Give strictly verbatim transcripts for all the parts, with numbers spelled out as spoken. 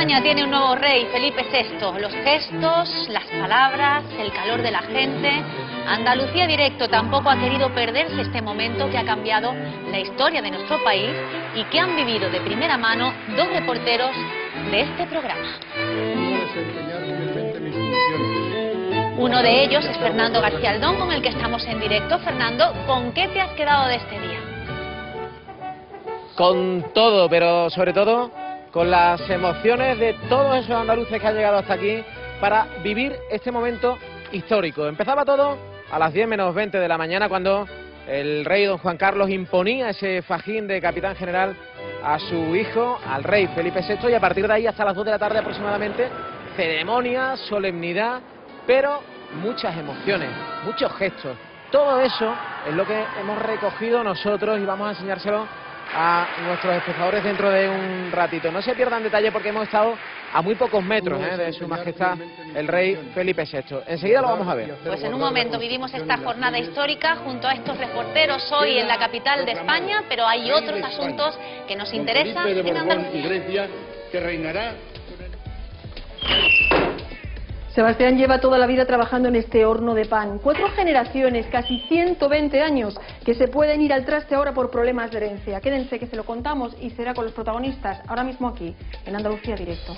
España tiene un nuevo rey, Felipe sexto. Los gestos, las palabras, el calor de la gente. Andalucía Directo tampoco ha querido perderse este momento que ha cambiado la historia de nuestro país y que han vivido de primera mano dos reporteros de este programa. Uno de ellos es Fernando García Aldón, con el que estamos en directo. Fernando, ¿con qué te has quedado de este día? Con todo, pero sobre todo con las emociones de todos esos andaluces que han llegado hasta aquí para vivir este momento histórico. Empezaba todo a las diez menos veinte de la mañana, cuando el rey don Juan Carlos imponía ese fajín de capitán general a su hijo, al rey Felipe sexto, y a partir de ahí hasta las dos de la tarde aproximadamente, ceremonia, solemnidad, pero muchas emociones, muchos gestos. Todo eso es lo que hemos recogido nosotros y vamos a enseñárselo a nuestros espectadores dentro de un ratito. No se pierdan detalle porque hemos estado a muy pocos metros ¿eh? de su majestad el rey Felipe sexto. Enseguida lo vamos a ver. Pues en un momento vivimos esta jornada histórica junto a estos reporteros hoy en la capital de España, pero hay otros asuntos que nos interesan en Andalucía. Que reinará. Sebastián lleva toda la vida trabajando en este horno de pan. Cuatro generaciones, casi ciento veinte años, que se pueden ir al traste ahora por problemas de herencia. Quédense que se lo contamos y será con los protagonistas, ahora mismo aquí, en Andalucía Directo.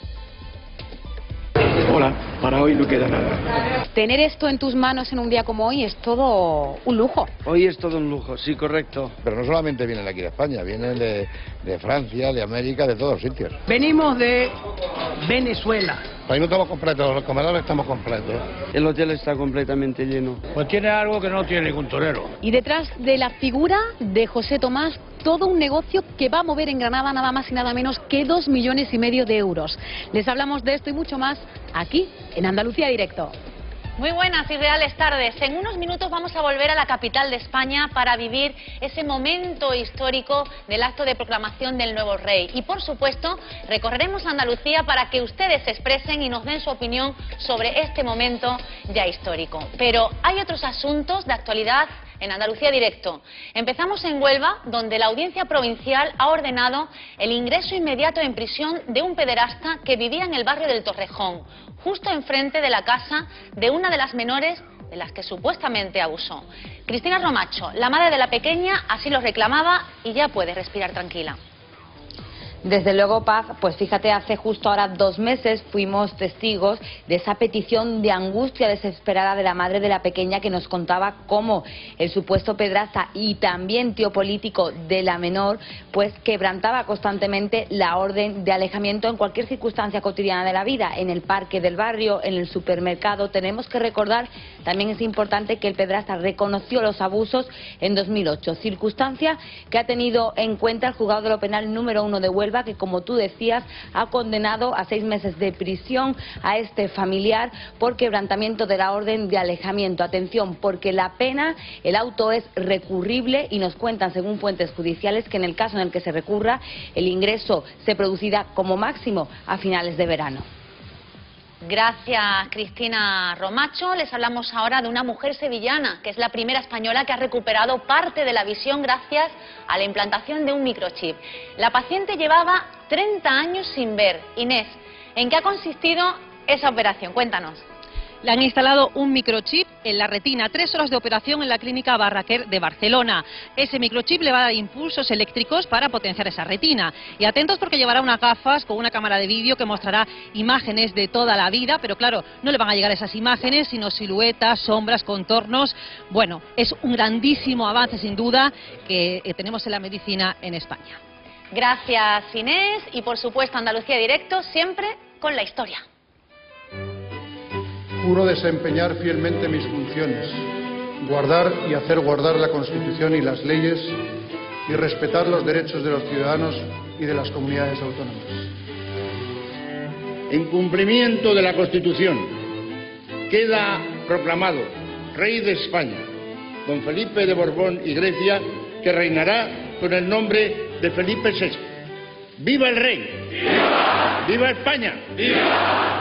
Hola, para hoy no queda nada. Tener esto en tus manos en un día como hoy es todo un lujo. Hoy es todo un lujo, sí, correcto. Pero no solamente vienen de aquí de España, vienen de, de Francia, de América, de todos sitios. Venimos de Venezuela. Ahí no estamos completos, los comedores estamos completos. El hotel está completamente lleno. Pues tiene algo que no tiene ningún torero. Y detrás de la figura de José Tomás, todo un negocio que va a mover en Granada nada más y nada menos que dos millones y medio de euros. Les hablamos de esto y mucho más aquí, en Andalucía Directo. Muy buenas y reales tardes. En unos minutos vamos a volver a la capital de España para vivir ese momento histórico del acto de proclamación del nuevo rey. Y por supuesto, recorreremos Andalucía para que ustedes se expresen y nos den su opinión sobre este momento ya histórico. Pero hay otros asuntos de actualidad en Andalucía Directo. Empezamos en Huelva, donde la Audiencia Provincial ha ordenado el ingreso inmediato en prisión de un pederasta que vivía en el barrio del Torrejón, justo enfrente de la casa de una de las menores de las que supuestamente abusó. Cristina Romacho, la madre de la pequeña, así lo reclamaba y ya puede respirar tranquila. Desde luego, Paz, pues fíjate, hace justo ahora dos meses fuimos testigos de esa petición de angustia desesperada de la madre de la pequeña, que nos contaba cómo el supuesto pedrasta y también tío político de la menor pues quebrantaba constantemente la orden de alejamiento en cualquier circunstancia cotidiana de la vida, en el parque del barrio, en el supermercado. Tenemos que recordar, también es importante, que el pedrasta reconoció los abusos en dos mil ocho, circunstancia que ha tenido en cuenta el juzgado de lo penal número uno de Huelva, que, como tú decías, ha condenado a seis meses de prisión a este familiar por quebrantamiento de la orden de alejamiento. Atención, porque la pena, el auto es recurrible y nos cuentan, según fuentes judiciales, que en el caso en el que se recurra, el ingreso se producirá como máximo a finales de verano. Gracias, Cristina Romacho. Les hablamos ahora de una mujer sevillana, que es la primera española que ha recuperado parte de la visión gracias a la implantación de un microchip. La paciente llevaba treinta años sin ver. Inés, ¿en qué ha consistido esa operación? Cuéntanos. Le han instalado un microchip en la retina, tres horas de operación en la clínica Barraquer de Barcelona. Ese microchip le va a dar impulsos eléctricos para potenciar esa retina. Y atentos, porque llevará unas gafas con una cámara de vídeo que mostrará imágenes de toda la vida, pero claro, no le van a llegar esas imágenes, sino siluetas, sombras, contornos. Bueno, es un grandísimo avance sin duda que tenemos en la medicina en España. Gracias, Inés, y por supuesto Andalucía Directo, siempre con la historia. Juro desempeñar fielmente mis funciones, guardar y hacer guardar la Constitución y las leyes y respetar los derechos de los ciudadanos y de las comunidades autónomas. En cumplimiento de la Constitución, queda proclamado Rey de España, don Felipe de Borbón y Grecia, que reinará con el nombre de Felipe sexto. ¡Viva el Rey! ¡Viva! ¡Viva España! ¡Viva!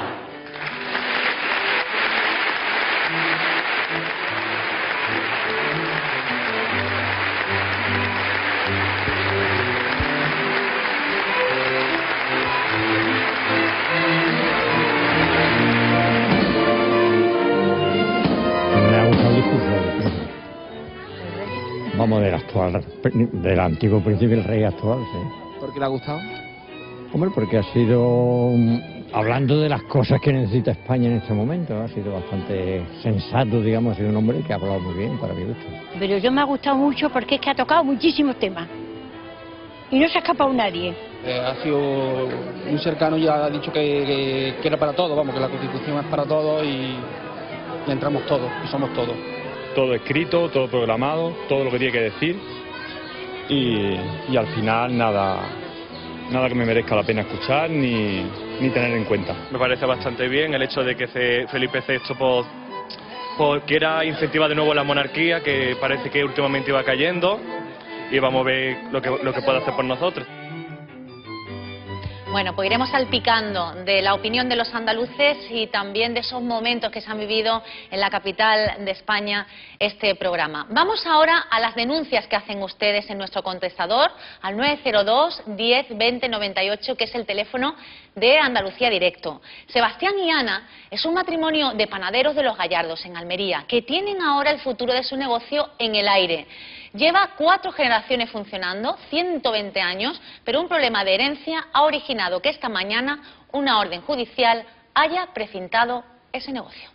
como del actual, del antiguo príncipe y el rey actual, sí. ¿Por qué le ha gustado? Hombre, porque ha sido, hablando de las cosas que necesita España en este momento, ha sido bastante sensato, digamos, ha sido un hombre que ha hablado muy bien, para mi gusto. Pero yo me ha gustado mucho porque es que ha tocado muchísimos temas y no se ha escapado nadie. Eh, ha sido muy cercano y ha dicho que, que, que era para todos, vamos, que la Constitución es para todos y, y entramos todos, y somos todos. Todo escrito, todo programado, todo lo que tiene que decir y, y al final nada, nada que me merezca la pena escuchar ni, ni tener en cuenta. Me parece bastante bien el hecho de que Felipe sexto pues, pues, quiera incentivar de nuevo la monarquía, que parece que últimamente iba cayendo, y vamos a ver lo que, lo que puede hacer por nosotros. Bueno, pues iremos salpicando de la opinión de los andaluces y también de esos momentos que se han vivido en la capital de España este programa. Vamos ahora a las denuncias que hacen ustedes en nuestro contestador al nueve cero dos, diez, veinte, noventa y ocho, que es el teléfono de Andalucía Directo. Sebastián y Ana es un matrimonio de panaderos de Los Gallardos, en Almería, que tienen ahora el futuro de su negocio en el aire. Lleva cuatro generaciones funcionando, ciento veinte años, pero un problema de herencia ha originado que esta mañana una orden judicial haya precintado ese negocio.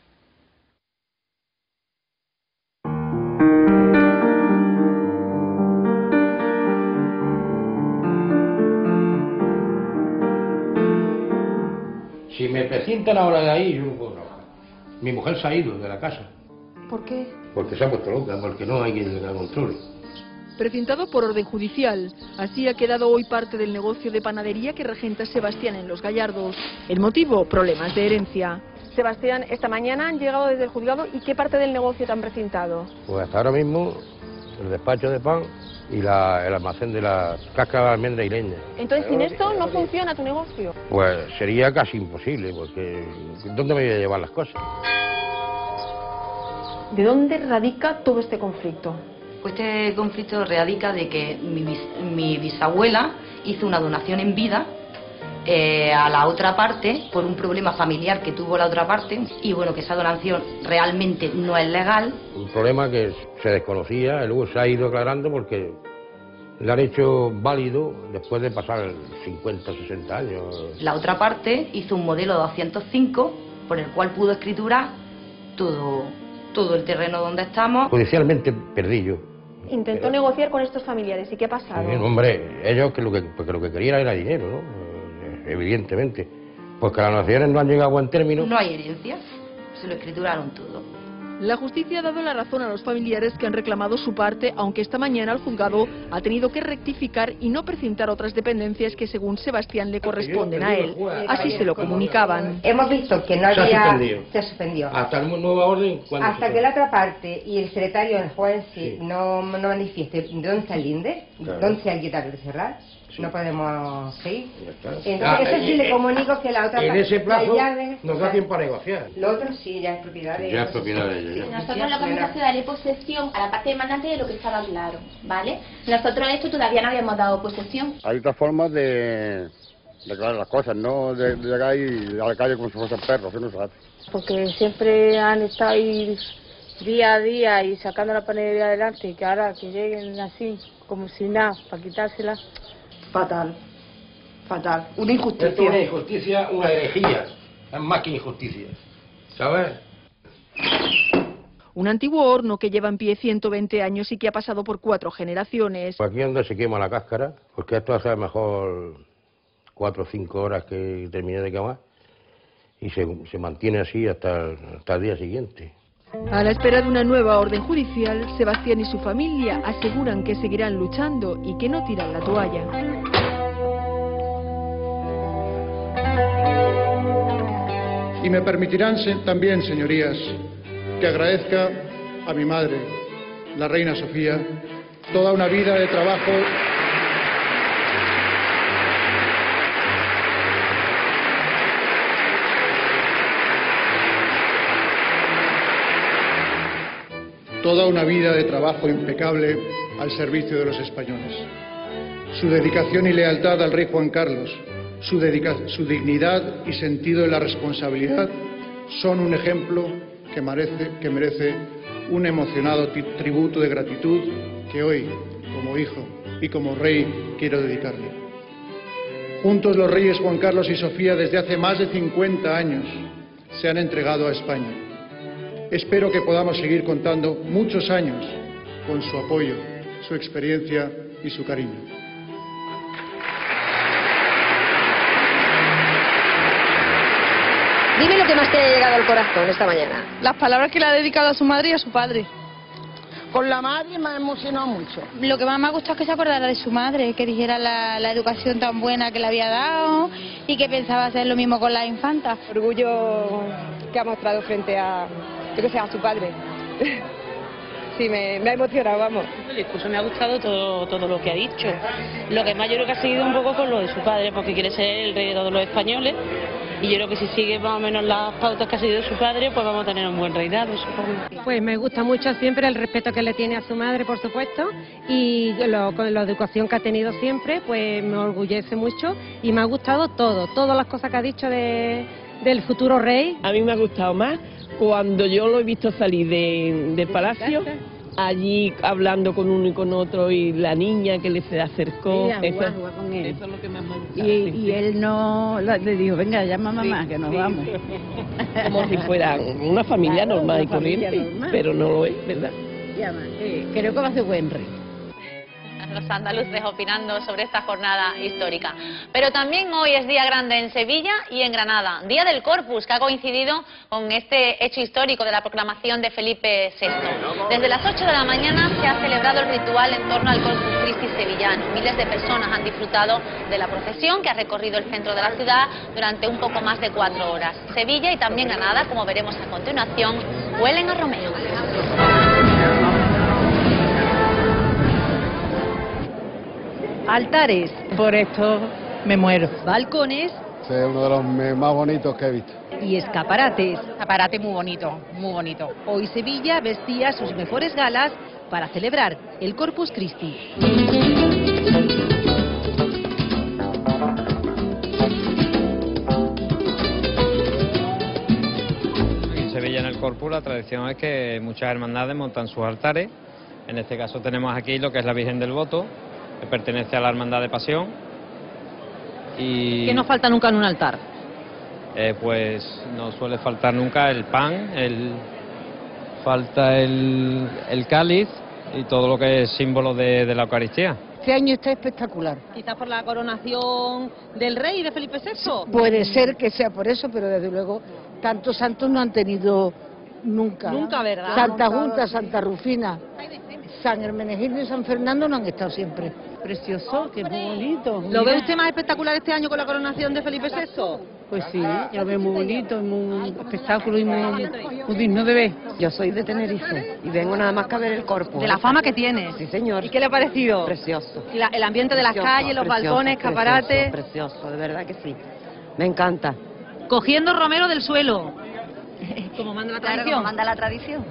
Si me precintan ahora de ahí, yo no puedo trabajar. Mi mujer se ha ido de la casa. ¿Por qué? Porque se ha puesto loca, porque no hay quien la controle. Precintado por orden judicial. Así ha quedado hoy parte del negocio de panadería que regenta Sebastián en Los Gallardos. El motivo, problemas de herencia. Sebastián, esta mañana han llegado desde el juzgado. ¿Y qué parte del negocio te han precintado? Pues hasta ahora mismo el despacho de pan y la, el almacén de las cáscaras de almendra y leña. Entonces, sin esto no funciona tu negocio. Pues sería casi imposible, porque ¿dónde me voy a llevar las cosas? ¿De dónde radica todo este conflicto? Pues este conflicto radica de que mi, bis, mi bisabuela hizo una donación en vida eh, a la otra parte por un problema familiar que tuvo la otra parte, y bueno, que esa donación realmente no es legal. Un problema que se desconocía y luego se ha ido aclarando porque le han hecho válido después de pasar cincuenta, sesenta años. La otra parte hizo un modelo doscientos cinco por el cual pudo escriturar todo, todo el terreno donde estamos. Judicialmente perdí yo. Intentó Pero... negociar con estos familiares. ¿Y qué ha pasado? Sí, hombre, ellos que lo que, porque lo que querían era dinero, ¿no? Evidentemente. Porque las naciones no han llegado a buen término. No hay herencia, se lo escrituraron todo. La justicia ha dado la razón a los familiares que han reclamado su parte, aunque esta mañana el juzgado ha tenido que rectificar y no precintar otras dependencias que según Sebastián le corresponden a él. Así se lo comunicaban. Hemos visto que no había... Se ha suspendido. Se suspendió. Hasta la nueva orden. Hasta que la otra parte y el secretario del juez sí. no, no manifieste dónde está el linde, claro. dónde se ha quitado de cerrar. Sí. No podemos seguir. Entonces, ah, eso sí eh, le comunico que la otra en parte... ese plazo llave, nos da tiempo a negociar. Lo otro sí, ya es propiedad de ellos. Ya es propiedad de ellos. Sí. Nosotros lo que hemos hecho es darle posesión a la parte demandante de lo que estaba claro, ¿vale? Nosotros esto todavía no habíamos dado posesión. Hay otras formas de declarar las cosas, no de, de llegar ahí a la calle como si fuesen perros, eso no se hace. Porque siempre han estado ahí día a día y sacando la panadería adelante, y que ahora que lleguen así, como si nada, para quitársela. Fatal. Fatal, una injusticia. Esto es una injusticia, una herejía, es más que injusticia, ¿sabes? Un antiguo horno que lleva en pie ciento veinte años y que ha pasado por cuatro generaciones. Aquí donde se quema la cáscara, porque esto hace a lo mejor cuatro o cinco horas que terminé de quemar y se, se mantiene así hasta el, hasta el día siguiente. A la espera de una nueva orden judicial, Sebastián y su familia aseguran que seguirán luchando y que no tiran la toalla. Y me permitirán también, señorías, que agradezca a mi madre, la reina Sofía, toda una vida de trabajo toda una vida de trabajo impecable al servicio de los españoles. Su dedicación y lealtad al rey Juan Carlos, Su, dedica su dignidad y sentido de la responsabilidad son un ejemplo que merece, que merece un emocionado tributo de gratitud que hoy, como hijo y como rey, quiero dedicarle. Juntos los reyes Juan Carlos y Sofía desde hace más de cincuenta años se han entregado a España. Espero que podamos seguir contando muchos años con su apoyo, su experiencia y su cariño. Dime lo que más te ha llegado al corazón esta mañana. Las palabras que le ha dedicado a su madre y a su padre. Con la madre me ha emocionado mucho. Lo que más me ha gustado es que se acordara de su madre, que dijera la, la educación tan buena que le había dado y que pensaba hacer lo mismo con las infantas. Orgullo que ha mostrado frente a, yo que sé, a su padre. Sí, me, me ha emocionado, vamos. El discurso me ha gustado todo, todo lo que ha dicho. Lo que más yo creo que ha seguido un poco con lo de su padre, porque quiere ser el rey de todos los españoles. Y yo creo que si sigue más o menos las pautas que ha seguido su padre, pues vamos a tener un buen reinado, supongo. Pues me gusta mucho siempre el respeto que le tiene a su madre, por supuesto, y lo, con la educación que ha tenido siempre, pues me orgullece mucho y me ha gustado todo, todas las cosas que ha dicho de, del futuro rey. A mí me ha gustado más cuando yo lo he visto salir de, del palacio, allí hablando con uno y con otro, y la niña que le se acercó. Sí, eso, agua, agua con él. Eso es lo que más me ha gustado. Y, sí, y sí. él no le dijo, venga, llama a mamá, sí, que nos sí. vamos. Como si fuera una familia claro, normal una y corriente, normal. Pero no lo es, ¿verdad? Llama, sí, creo que va a ser buen rey. Los andaluces opinando sobre esta jornada histórica. Pero también hoy es día grande en Sevilla y en Granada, Día del Corpus, que ha coincidido con este hecho histórico de la proclamación de Felipe sexto. Desde las ocho de la mañana se ha celebrado el ritual en torno al Corpus Christi sevillano. Miles de personas han disfrutado de la procesión que ha recorrido el centro de la ciudad durante un poco más de cuatro horas. Sevilla y también Granada, como veremos a continuación, huelen a Romeo. Altares. Por esto me muero. Balcones. Este es uno de los más bonitos que he visto. Y escaparates. Escaparate muy bonito, muy bonito. Hoy Sevilla vestía sus mejores galas para celebrar el Corpus Christi. En Sevilla, en el Corpus, la tradición es que muchas hermandades montan sus altares. En este caso tenemos aquí lo que es la Virgen del Voto, que pertenece a la Hermandad de Pasión. Y ¿qué no falta nunca en un altar? Eh, pues no suele faltar nunca el pan, el, falta el, el cáliz y todo lo que es símbolo de, de la Eucaristía. Este año está espectacular. Quizás por la coronación del rey de Felipe sexto. Puede ser que sea por eso, pero desde luego tantos santos no han tenido nunca. Nunca, ¿verdad? Santa Junta, Santa Rufina, San Hermenegildo y San Fernando no han estado siempre. Precioso, que muy bonito. ¿Lo ve usted más espectacular este año con la coronación de Felipe sexto? Pues sí, lo veo muy bonito, muy espectáculo y muy, muy digno de ver. Yo soy de Tenerife y vengo nada más que a ver el Corpus. De la fama que tiene. Sí, señor. ¿Y qué le ha parecido? Precioso. La, el ambiente de precioso, las calles, los precioso, balcones, escaparates. Precioso, precioso, de verdad que sí. Me encanta. Cogiendo romero del suelo. Como manda la Claro, tradición. como manda la tradición.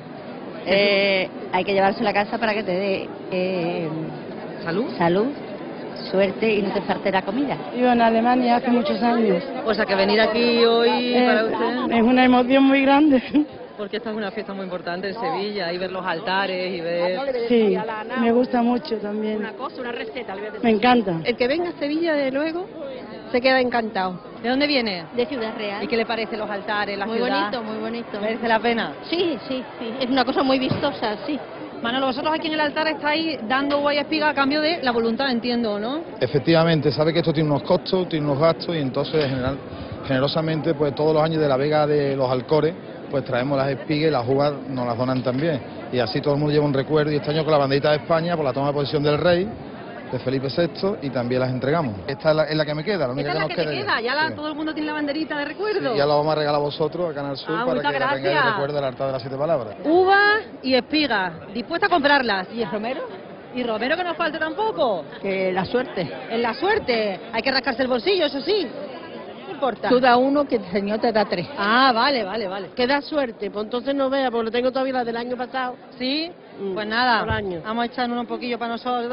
Eh, hay que llevarse a la casa para que te dé eh, salud, salud, suerte y no te falte la comida. Vivo en Alemania hace muchos años. O sea que venir aquí hoy eh, para usted es una emoción muy grande. Porque esta es una fiesta muy importante en Sevilla y ver los altares y ver... Sí, me gusta mucho también. Una cosa, una receta. Me encanta. El que venga a Sevilla de luego se queda encantado. ¿De dónde viene? De Ciudad Real. ¿Y qué le parece los altares, la muy ciudad? Muy bonito, muy bonito. ¿Merece la pena? Sí, sí, sí. Es una cosa muy vistosa, sí. Manolo, vosotros aquí en el altar estáis dando guay espiga a cambio de la voluntad, entiendo, ¿no? Efectivamente, sabe que esto tiene unos costos, tiene unos gastos y entonces general, generosamente pues todos los años de la Vega de los Alcores pues traemos las espigas y las uvas nos las donan también. Y así todo el mundo lleva un recuerdo y este año con la banderita de España por la toma de posesión del rey, de Felipe sexto, y también las entregamos. Esta es la, es la que me queda, la única Esta que es la nos que queda. te queda, ya la, sí. todo el mundo tiene la banderita de recuerdo. Sí, ya la vamos a regalar a vosotros, a Canal Sur, ah, para que gracias. la tengáis de recuerdo del altar de las siete palabras. Uvas y espigas, dispuesta a comprarlas. ¿Y el romero? ¿Y romero que nos falte tampoco? Que la suerte. En la suerte, hay que rascarse el bolsillo, eso sí. No importa. Tú da uno que el Señor te da tres. Ah, vale, vale, vale. Que da suerte, pues entonces no vea, porque lo tengo todavía la del año pasado. ¿Sí? Pues nada, año. vamos a echar uno un poquillo para nosotros.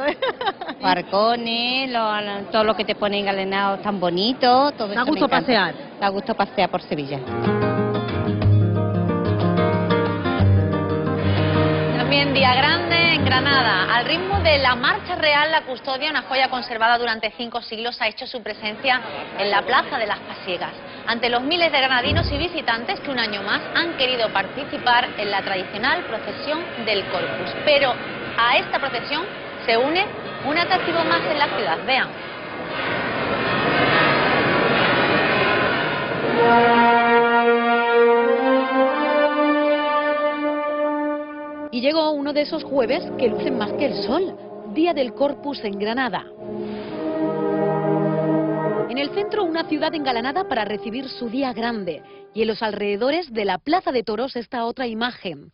Barcones, lo, todo lo que te ponen engalenados tan bonito. Todo da gusto pasear. Da gusto pasear por Sevilla. También día grande en Granada. Granada, al ritmo de la Marcha Real, la custodia, una joya conservada durante cinco siglos, ha hecho su presencia en la Plaza de las Pasiegas, ante los miles de granadinos y visitantes que un año más han querido participar en la tradicional procesión del Corpus. Pero a esta procesión se une un atractivo más en la ciudad. Vean. Y llegó uno de esos jueves que lucen más que el sol, Día del Corpus en Granada. En el centro, una ciudad engalanada para recibir su día grande, y en los alrededores de la Plaza de Toros esta otra imagen.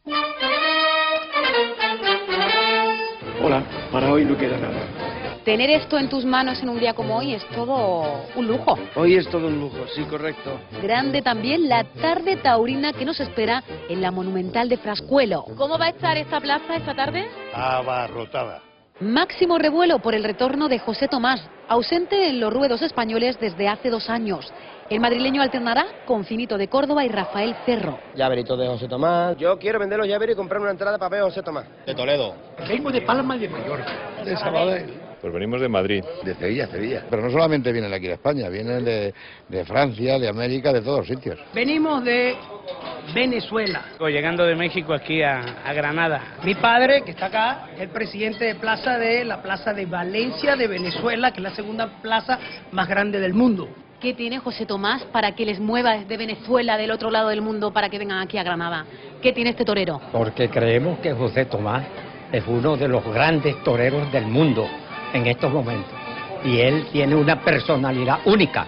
Hola, para hoy no queda nada. Tener esto en tus manos en un día como hoy es todo un lujo. Hoy es todo un lujo, sí, correcto. Grande también la tarde taurina que nos espera en la Monumental de Frascuelo. ¿Cómo va a estar esta plaza esta tarde? Abarrotada. Máximo revuelo por el retorno de José Tomás, ausente en los ruedos españoles desde hace dos años. El madrileño alternará con Finito de Córdoba y Rafael Cerro. Llaverito de José Tomás. Yo quiero vender los llaveros y comprar una entrada para ver a José Tomás. De Toledo. Venimos de Palma y de Mallorca. De Sabadell. Pues venimos de Madrid. De Sevilla, Sevilla. Pero no solamente vienen aquí a España, vienen de, de Francia, de América, de todos sitios. Venimos de Venezuela. Llegando de México aquí a, a Granada. Mi padre, que está acá, es el presidente de plaza de la Plaza de Valencia de Venezuela, que es la segunda plaza más grande del mundo. ¿Qué tiene José Tomás para que les mueva desde Venezuela, del otro lado del mundo, para que vengan aquí a Granada? ¿Qué tiene este torero? Porque creemos que José Tomás es uno de los grandes toreros del mundo en estos momentos. Y él tiene una personalidad única.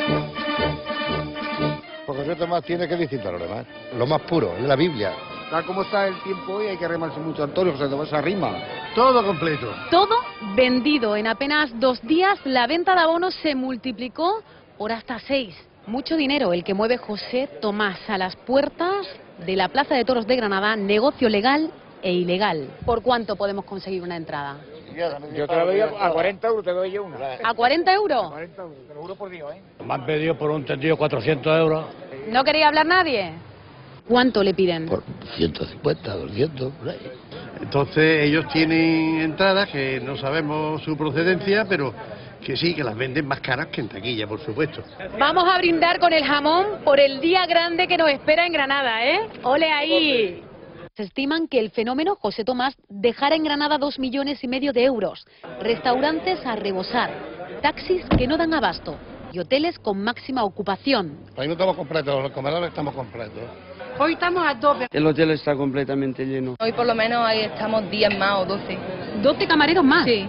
Porque José Tomás tiene que distinto a lo demás. Lo más puro, es la Biblia. Tal como está el tiempo hoy, hay que remarse mucho. Antonio, José Tomás arrima. Todo completo. Todo vendido. En apenas dos días la venta de abonos se multiplicó por hasta seis. Mucho dinero el que mueve José Tomás a las puertas de la Plaza de Toros de Granada, negocio legal e ilegal. ¿Por cuánto podemos conseguir una entrada? Yo te la doy a cuarenta euros, te doy yo una. ¿A cuarenta euros? cuarenta euros, te lo juro por Dios, ¿eh? Me han pedido por un tendido cuatrocientos euros. ¿No quería hablar nadie? ¿Cuánto le piden? Por ciento cincuenta, doscientos, por ahí. Entonces ellos tienen entradas que no sabemos su procedencia, pero que sí, que las venden más caras que en taquilla, por supuesto. Vamos a brindar con el jamón por el día grande que nos espera en Granada, ¿eh? ¡Ole ahí! Se estiman que el fenómeno José Tomás dejará en Granada dos millones y medio de euros, restaurantes a rebosar, taxis que no dan abasto y hoteles con máxima ocupación. Ahí no estamos completos, los comedores estamos completos. Hoy estamos a tope. El hotel está completamente lleno. Hoy por lo menos ahí estamos diez más o doce. ¿doce camareros más? Sí.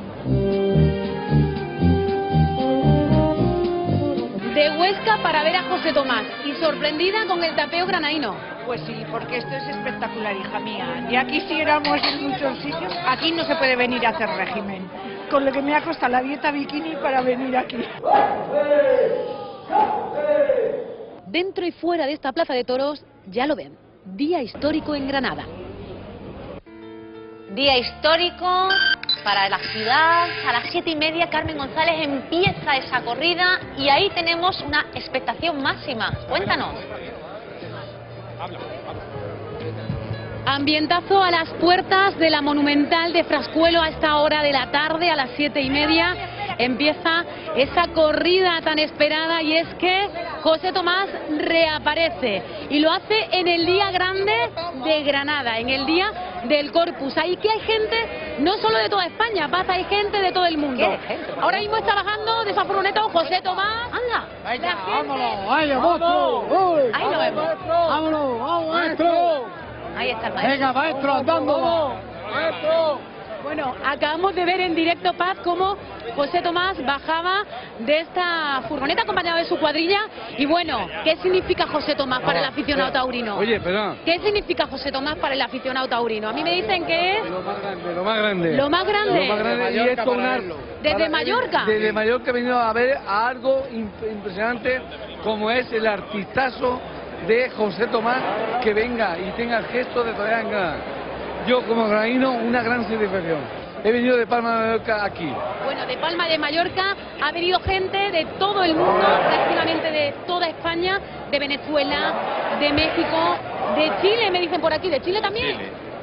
De Huesca para ver a José Tomás y sorprendida con el tapeo granadino. Pues sí, porque esto es espectacular, hija mía. Ya quisiéramos en muchos sitios. Aquí no se puede venir a hacer régimen. Con lo que me ha costado la dieta bikini para venir aquí. Dentro y fuera de esta plaza de toros, ya lo ven, día histórico en Granada. Día histórico para la ciudad. A las siete y media Carmen González empieza esa corrida y ahí tenemos una expectación máxima. Cuéntanos. Ambientazo a las puertas de la Monumental de Frascuelo a esta hora de la tarde, a las siete y media. Empieza esa corrida tan esperada y es que José Tomás reaparece y lo hace en el día grande de Granada, en el día del Corpus. Ahí que hay gente no solo de toda España, pasa, hay gente de todo el mundo. Ahora mismo está bajando de esa furgoneta José Tomás. ¡Anda! Venga, vámonos, vaya, maestro. Ahí lo vemos. Vámonos, vamos, maestro. Ahí está el maestro. Venga, maestro, andando. Maestro. Bueno, acabamos de ver en directo, Paz, cómo José Tomás bajaba de esta furgoneta acompañado de su cuadrilla. Y bueno, ¿qué significa José Tomás para el aficionado taurino? Oye, perdón. ¿Qué significa José Tomás para el aficionado taurino? A mí me dicen que es... Lo más grande, lo más grande. Lo más grande. Lo más grande y esto un arlo. ¿Desde Mallorca? Desde Mallorca he venido a ver a algo imp impresionante como es el artistazo de José Tomás, que venga y tenga el gesto de torear en Granada. Yo como granadino una gran satisfacción. He venido de Palma de Mallorca aquí. Bueno, de Palma de Mallorca ha venido gente de todo el mundo, prácticamente de toda España, de Venezuela, de México, de Chile, me dicen por aquí, ¿de Chile también? Chile.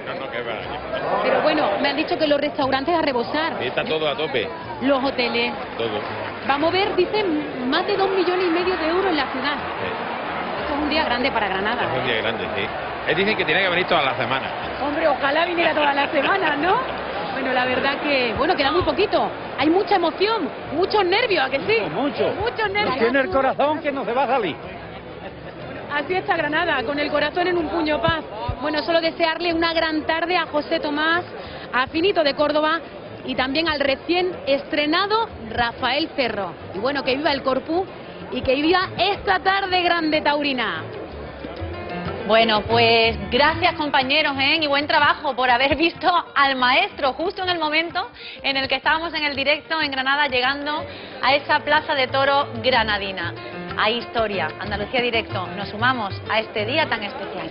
No, no, que va. Pero bueno, me han dicho que los restaurantes a rebosar. Y está todo a tope. Los hoteles. Todo. Va a mover, dicen, más de dos millones y medio de euros en la ciudad. Sí. Esto es un día grande para Granada. Es un día grande, sí. Él dicen que tiene que venir todas las semanas. Hombre, ojalá viniera todas las semanas, ¿no? Bueno, la verdad que, bueno, queda muy poquito. Hay mucha emoción, muchos nervios, ¿a que sí? Mucho. Muchos nervios. Tiene el corazón que no se va a salir. Así está Granada, con el corazón en un puño paz. Bueno, solo desearle una gran tarde a José Tomás, a Finito de Córdoba y también al recién estrenado Rafael Cerro. Y bueno, que viva el Corpus y que viva esta tarde grande taurina. Bueno, pues gracias compañeros, ¿eh? Y buen trabajo por haber visto al maestro justo en el momento en el que estábamos en el directo en Granada, llegando a esa plaza de toro granadina. Hay historia, Andalucía Directo, nos sumamos a este día tan especial.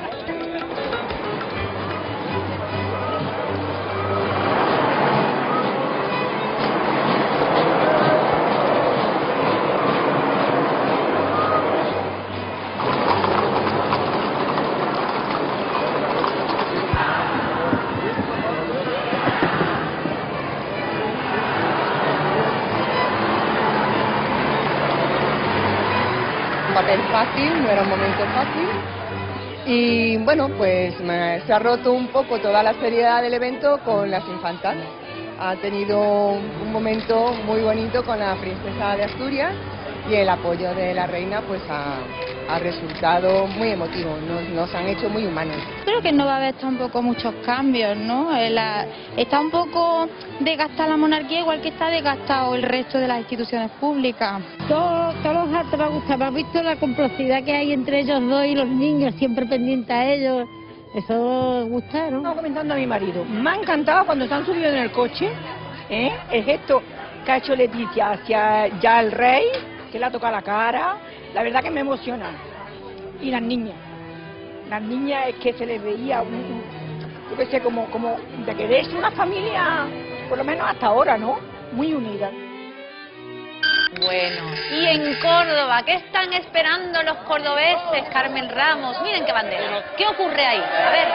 Papel fácil, no era un momento fácil y bueno, pues me, se ha roto un poco toda la seriedad del evento con las infantas. Ha tenido un momento muy bonito con la princesa de Asturias y el apoyo de la reina pues ha, ha resultado muy emotivo, nos, nos han hecho muy humanos. Creo que no va a haber tampoco muchos cambios, ¿no? La, está un poco desgastada la monarquía, igual que está desgastado el resto de las instituciones públicas. Todo, todos los actos me han gustado, me has visto la complicidad que hay entre ellos dos y los niños, siempre pendientes a ellos. Eso gusta, ¿no? Estaba comentando a mi marido, me ha encantado cuando se han subido en el coche, ¿eh? El gesto que ha hecho Leticia hacia ya el rey, que le ha tocado la cara, la verdad que me emociona. Y las niñas, las niñas es que se les veía, un, un, yo qué sé, como, como de que es una familia, por lo menos hasta ahora, ¿no? Muy unida. Bueno, y en Córdoba, ¿qué están esperando los cordobeses, Carmen Ramos? Miren qué bandera. ¿Qué ocurre ahí? A ver.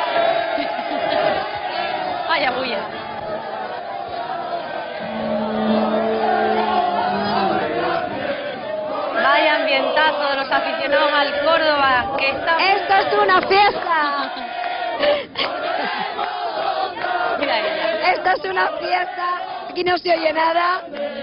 Vaya bulla. Vaya ambientazo de los aficionados al Córdoba, que está... ¡Esto es una fiesta! Mira ella. ¡Esto es una fiesta! Aquí no se oye nada.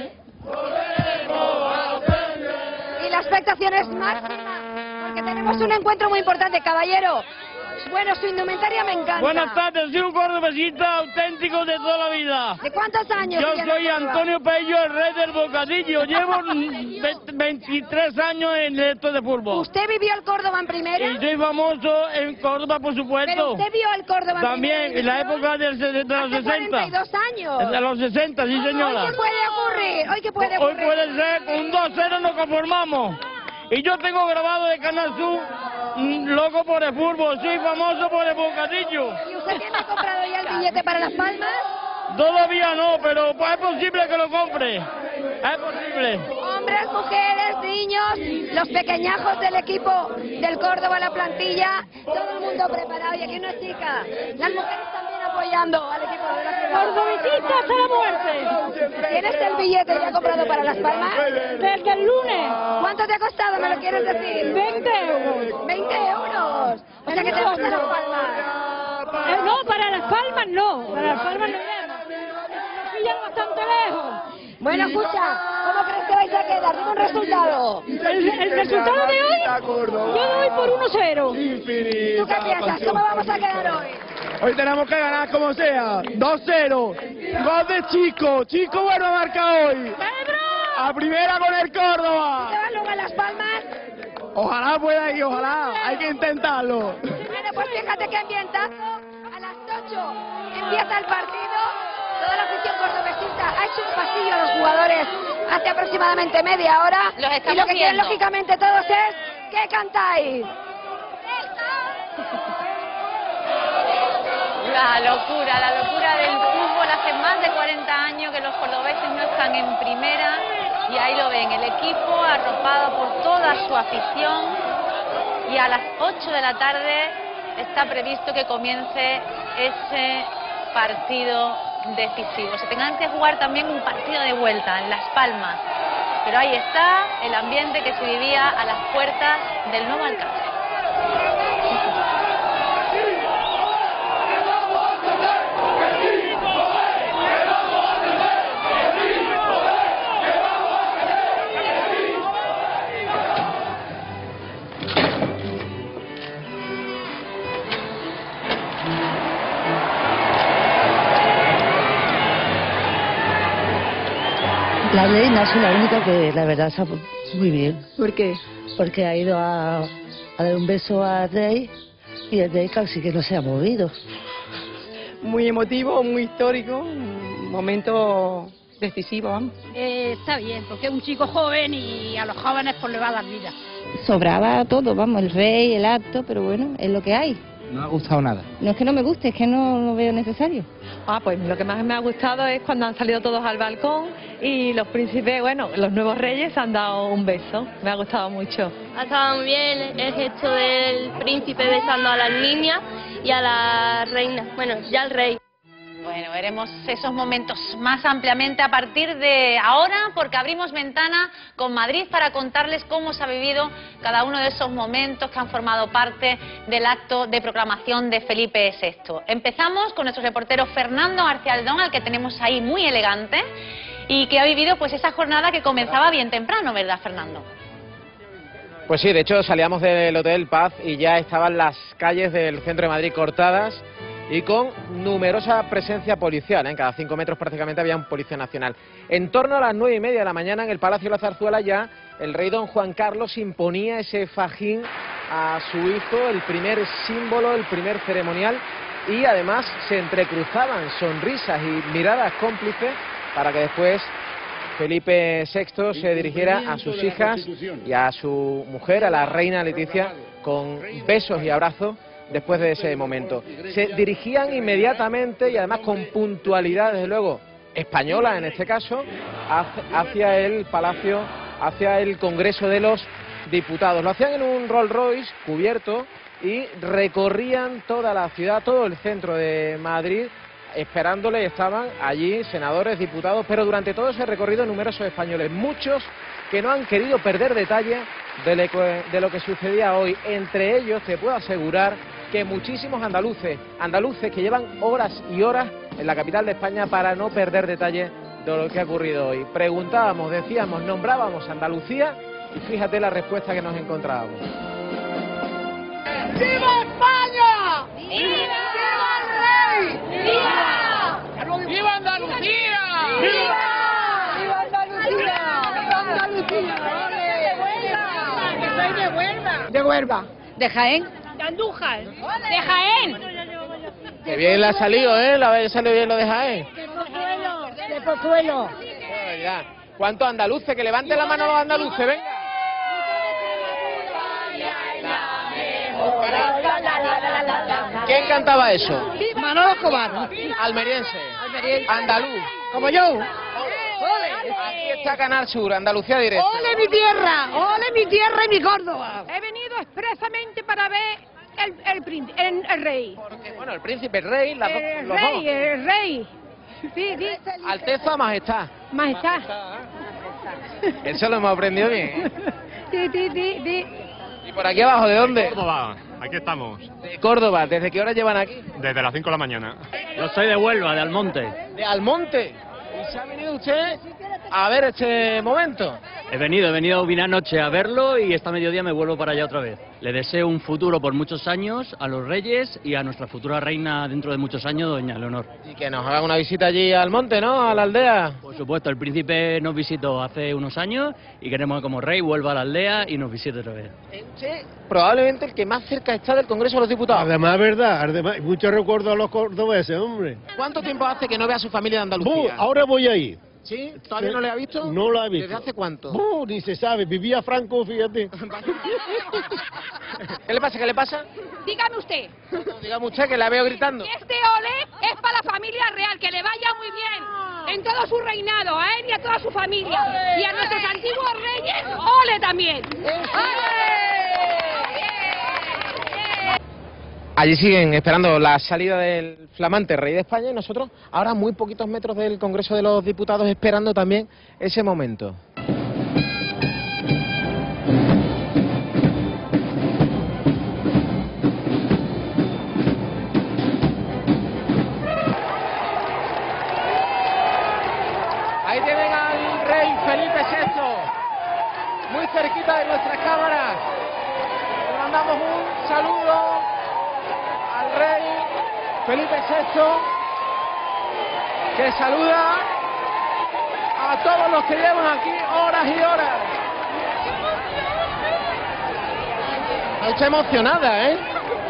Y la expectación es máxima, porque tenemos un encuentro muy importante, caballero. Bueno, su indumentaria me encanta. Buenas tardes, soy un cordobesito auténtico de toda la vida. ¿De cuántos años? Yo soy Antonio Pello, el rey del bocadillo. Llevo veintitrés años en esto de fútbol. ¿Usted vivió el Córdoba en primera? Y soy famoso en Córdoba, por supuesto. ¿Pero usted vio el Córdoba en También, en la época del, de los Hace sesenta. cuarenta y dos años. De los sesenta, sí señora. ¿Hoy qué puede ocurrir? ¿Hoy qué puede ocurrir? Hoy puede ser, con un dos cero nos conformamos. Y yo tengo grabado de Canal Sur, mm, loco por el fútbol, soy famoso por el bocadillo. ¿Y usted tiene comprado ya el billete para Las Palmas? Todavía no, pero pues es posible que lo compre. Es posible. Hombres, mujeres, niños, los pequeñajos del equipo del Córdoba, la plantilla, todo el mundo preparado. Y aquí una chica, las mujeres también apoyando al equipo de la ciudad. ¡Cordobesista hasta la muerte! ¿Tienes el billete ya comprado para Las Palmas? Desde el lunes. ¿Cuánto te ha costado, me lo quieres decir? veinte euros. veinte euros. O sea que te gusta Las Palmas. Eh, no, para Las Palmas no. Para Las Palmas no. Me pillan bastante lejos. Bueno, escucha, ¿cómo crees que vais a quedar? Dime un resultado. El, el resultado de hoy, yo doy por uno cero. ¿Tú qué piensas? ¿Cómo vamos a quedar hoy? Hoy tenemos que ganar como sea, dos cero. Gol de Chico, Chico bueno marca hoy. ¡Pedro! A primera con el Córdoba. ¿Te vas luego a Las Palmas? Ojalá pueda ir, ojalá, hay que intentarlo. Bueno, pues fíjate qué ambientazo. A las ocho empieza el partido. Toda la afición cordobesista ha hecho un pasillo a los jugadores hace aproximadamente media hora. Los y lo que quieren viendo. lógicamente todos es ¿qué cantáis? La locura, la locura del fútbol. Hace más de cuarenta años que los cordobeses no están en primera y ahí lo ven, el equipo arropado por toda su afición y a las ocho de la tarde está previsto que comience ese partido decisivo. Se tendrán que jugar también un partido de vuelta en Las Palmas. Pero ahí está el ambiente que se vivía a las puertas del nuevo Alcázar. La reina es la única que la verdad está muy bien. ¿Por qué? Porque ha ido a, a dar un beso al rey y el rey casi que no se ha movido. Muy emotivo, muy histórico, un momento decisivo, vamos. Eh, está bien, porque es un chico joven y a los jóvenes pues le va a dar vida. Sobraba todo, vamos, el rey, el acto, pero bueno, es lo que hay. No ha gustado nada. No es que no me guste, es que no lo veo necesario. Ah, pues lo que más me ha gustado es cuando han salido todos al balcón y los príncipes, bueno, los nuevos reyes han dado un beso. Me ha gustado mucho. Ha estado muy bien el gesto del príncipe besando a las niñas y a la reina, bueno, ya al rey. Bueno, veremos esos momentos más ampliamente a partir de ahora, porque abrimos ventana con Madrid para contarles cómo se ha vivido cada uno de esos momentos que han formado parte del acto de proclamación de Felipe sexto. Empezamos con nuestro reportero Fernando García Aldón, al que tenemos ahí muy elegante, y que ha vivido pues esa jornada que comenzaba bien temprano, ¿verdad, Fernando? Pues sí, de hecho salíamos del Hotel Paz y ya estaban las calles del centro de Madrid cortadas y con numerosa presencia policial. En cada cinco metros prácticamente había un policía nacional. En torno a las nueve y media de la mañana en el Palacio de la Zarzuela ya el rey don Juan Carlos imponía ese fajín a su hijo, el primer símbolo, el primer ceremonial, y además se entrecruzaban sonrisas y miradas cómplices para que después Felipe sexto se dirigiera a sus hijas y a su mujer, a la reina Leticia, con besos y abrazos después de ese momento. Se dirigían inmediatamente y además con puntualidad, desde luego, española en este caso, hacia el Palacio, hacia el Congreso de los Diputados. Lo hacían en un Rolls Royce cubierto y recorrían toda la ciudad, todo el centro de Madrid, esperándole. Estaban allí senadores, diputados, pero durante todo ese recorrido numerosos españoles, muchos que no han querido perder detalle de lo que sucedía hoy. Entre ellos te puedo asegurar que muchísimos andaluces, andaluces que llevan horas y horas en la capital de España para no perder detalle de lo que ha ocurrido hoy. Preguntábamos, decíamos, nombrábamos Andalucía y fíjate la respuesta que nos encontrábamos. ¡Viva España! ¡Viva! ¡Viva el rey! ¡Viva! ¡Viva Andalucía! ¡Viva! ¡Viva Andalucía! ¡Viva Andalucía! ¡Que soy de Huelva! De Huelva. ¿De Jaén? De Andújar. De Jaén. Que bien le ha salido, ¿eh? Le ha salido bien lo de Jaén. De Pozuelo. De Pozuelo. Bueno, ya. ¿Cuántos andaluces? Que levanten la mano los andaluces, venga. ¿Quién cantaba eso? Manolo Escobar. Almeriense. Almeriense. Andaluz. Como yo. Aquí está Canal Sur, Andalucía Directo. ¡Ole mi tierra! ¡Ole mi tierra y mi Córdoba! He venido expresamente para ver el, el, príncipe, el, el rey. Porque, bueno, el príncipe, el rey, las dos, el los rey, dos. el rey. Sí, sí. Alteza, majestad. Majestad. Eso lo hemos aprendido bien. Sí, sí, sí, sí. ¿Y por aquí abajo de dónde? ¿Cómo va? Aquí estamos. De Córdoba. ¿Desde qué hora llevan aquí? Desde las cinco de la mañana. Yo soy de Huelva, de Almonte. ¿De Almonte? ¿Y se ha venido usted a ver este momento? He venido, he venido una noche a verlo y esta mediodía me vuelvo para allá otra vez. Le deseo un futuro por muchos años a los reyes y a nuestra futura reina dentro de muchos años, doña Leonor. Y que nos haga una visita allí al monte, ¿no? A la aldea. Por supuesto, el príncipe nos visitó hace unos años y queremos que como rey vuelva a la aldea y nos visite otra vez. Sí, probablemente el que más cerca está del Congreso de los Diputados. Además, verdad, además, mucho recuerdo a los cordobeses, hombre. ¿Cuánto tiempo hace que no ve a su familia de Andalucía? Ahora voy a ir. ¿Sí? ¿Todavía no le ha visto? No la he visto. ¿Desde hace cuánto? No, ni se sabe. Vivía Franco, fíjate. ¿Qué le pasa? ¿Qué le pasa? Dígame usted. No, dígame usted, que la veo gritando. Este ole es para la familia real, que le vaya muy bien en todo su reinado, a él y a toda su familia. ¡Ole! Y a nuestros antiguos reyes, ole también. ¡Ole! Allí siguen esperando la salida del flamante rey de España y nosotros ahora a muy poquitos metros del Congreso de los Diputados esperando también ese momento. Ahí tienen al rey Felipe sexto, muy cerquita de nuestras cámaras. Le mandamos un saludo al rey Felipe sexto, que saluda a todos los que llevan aquí horas y horas. Está emocionada, ¿eh?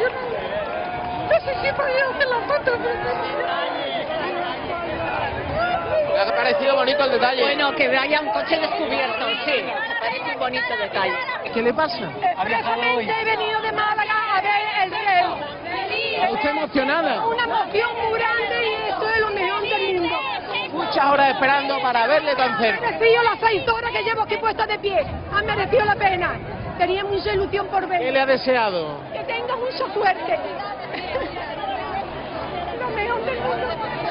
¿Le ha parecido bonito el detalle? Bueno, que haya un coche descubierto, sí, me parece un bonito detalle. ¿Qué le pasa? Expresamente he venido de Málaga a ver el rey. ¿Está usted emocionada? Una emoción muy grande y esto es lo mejor del mundo. Muchas horas esperando para verle tan cerca. Ha merecido las seis horas que llevo aquí puesta de pie, ha merecido la pena. Tenía mucha ilusión por ver. ¿Qué le ha deseado? Que tenga mucha suerte. Lo mejor del mundo.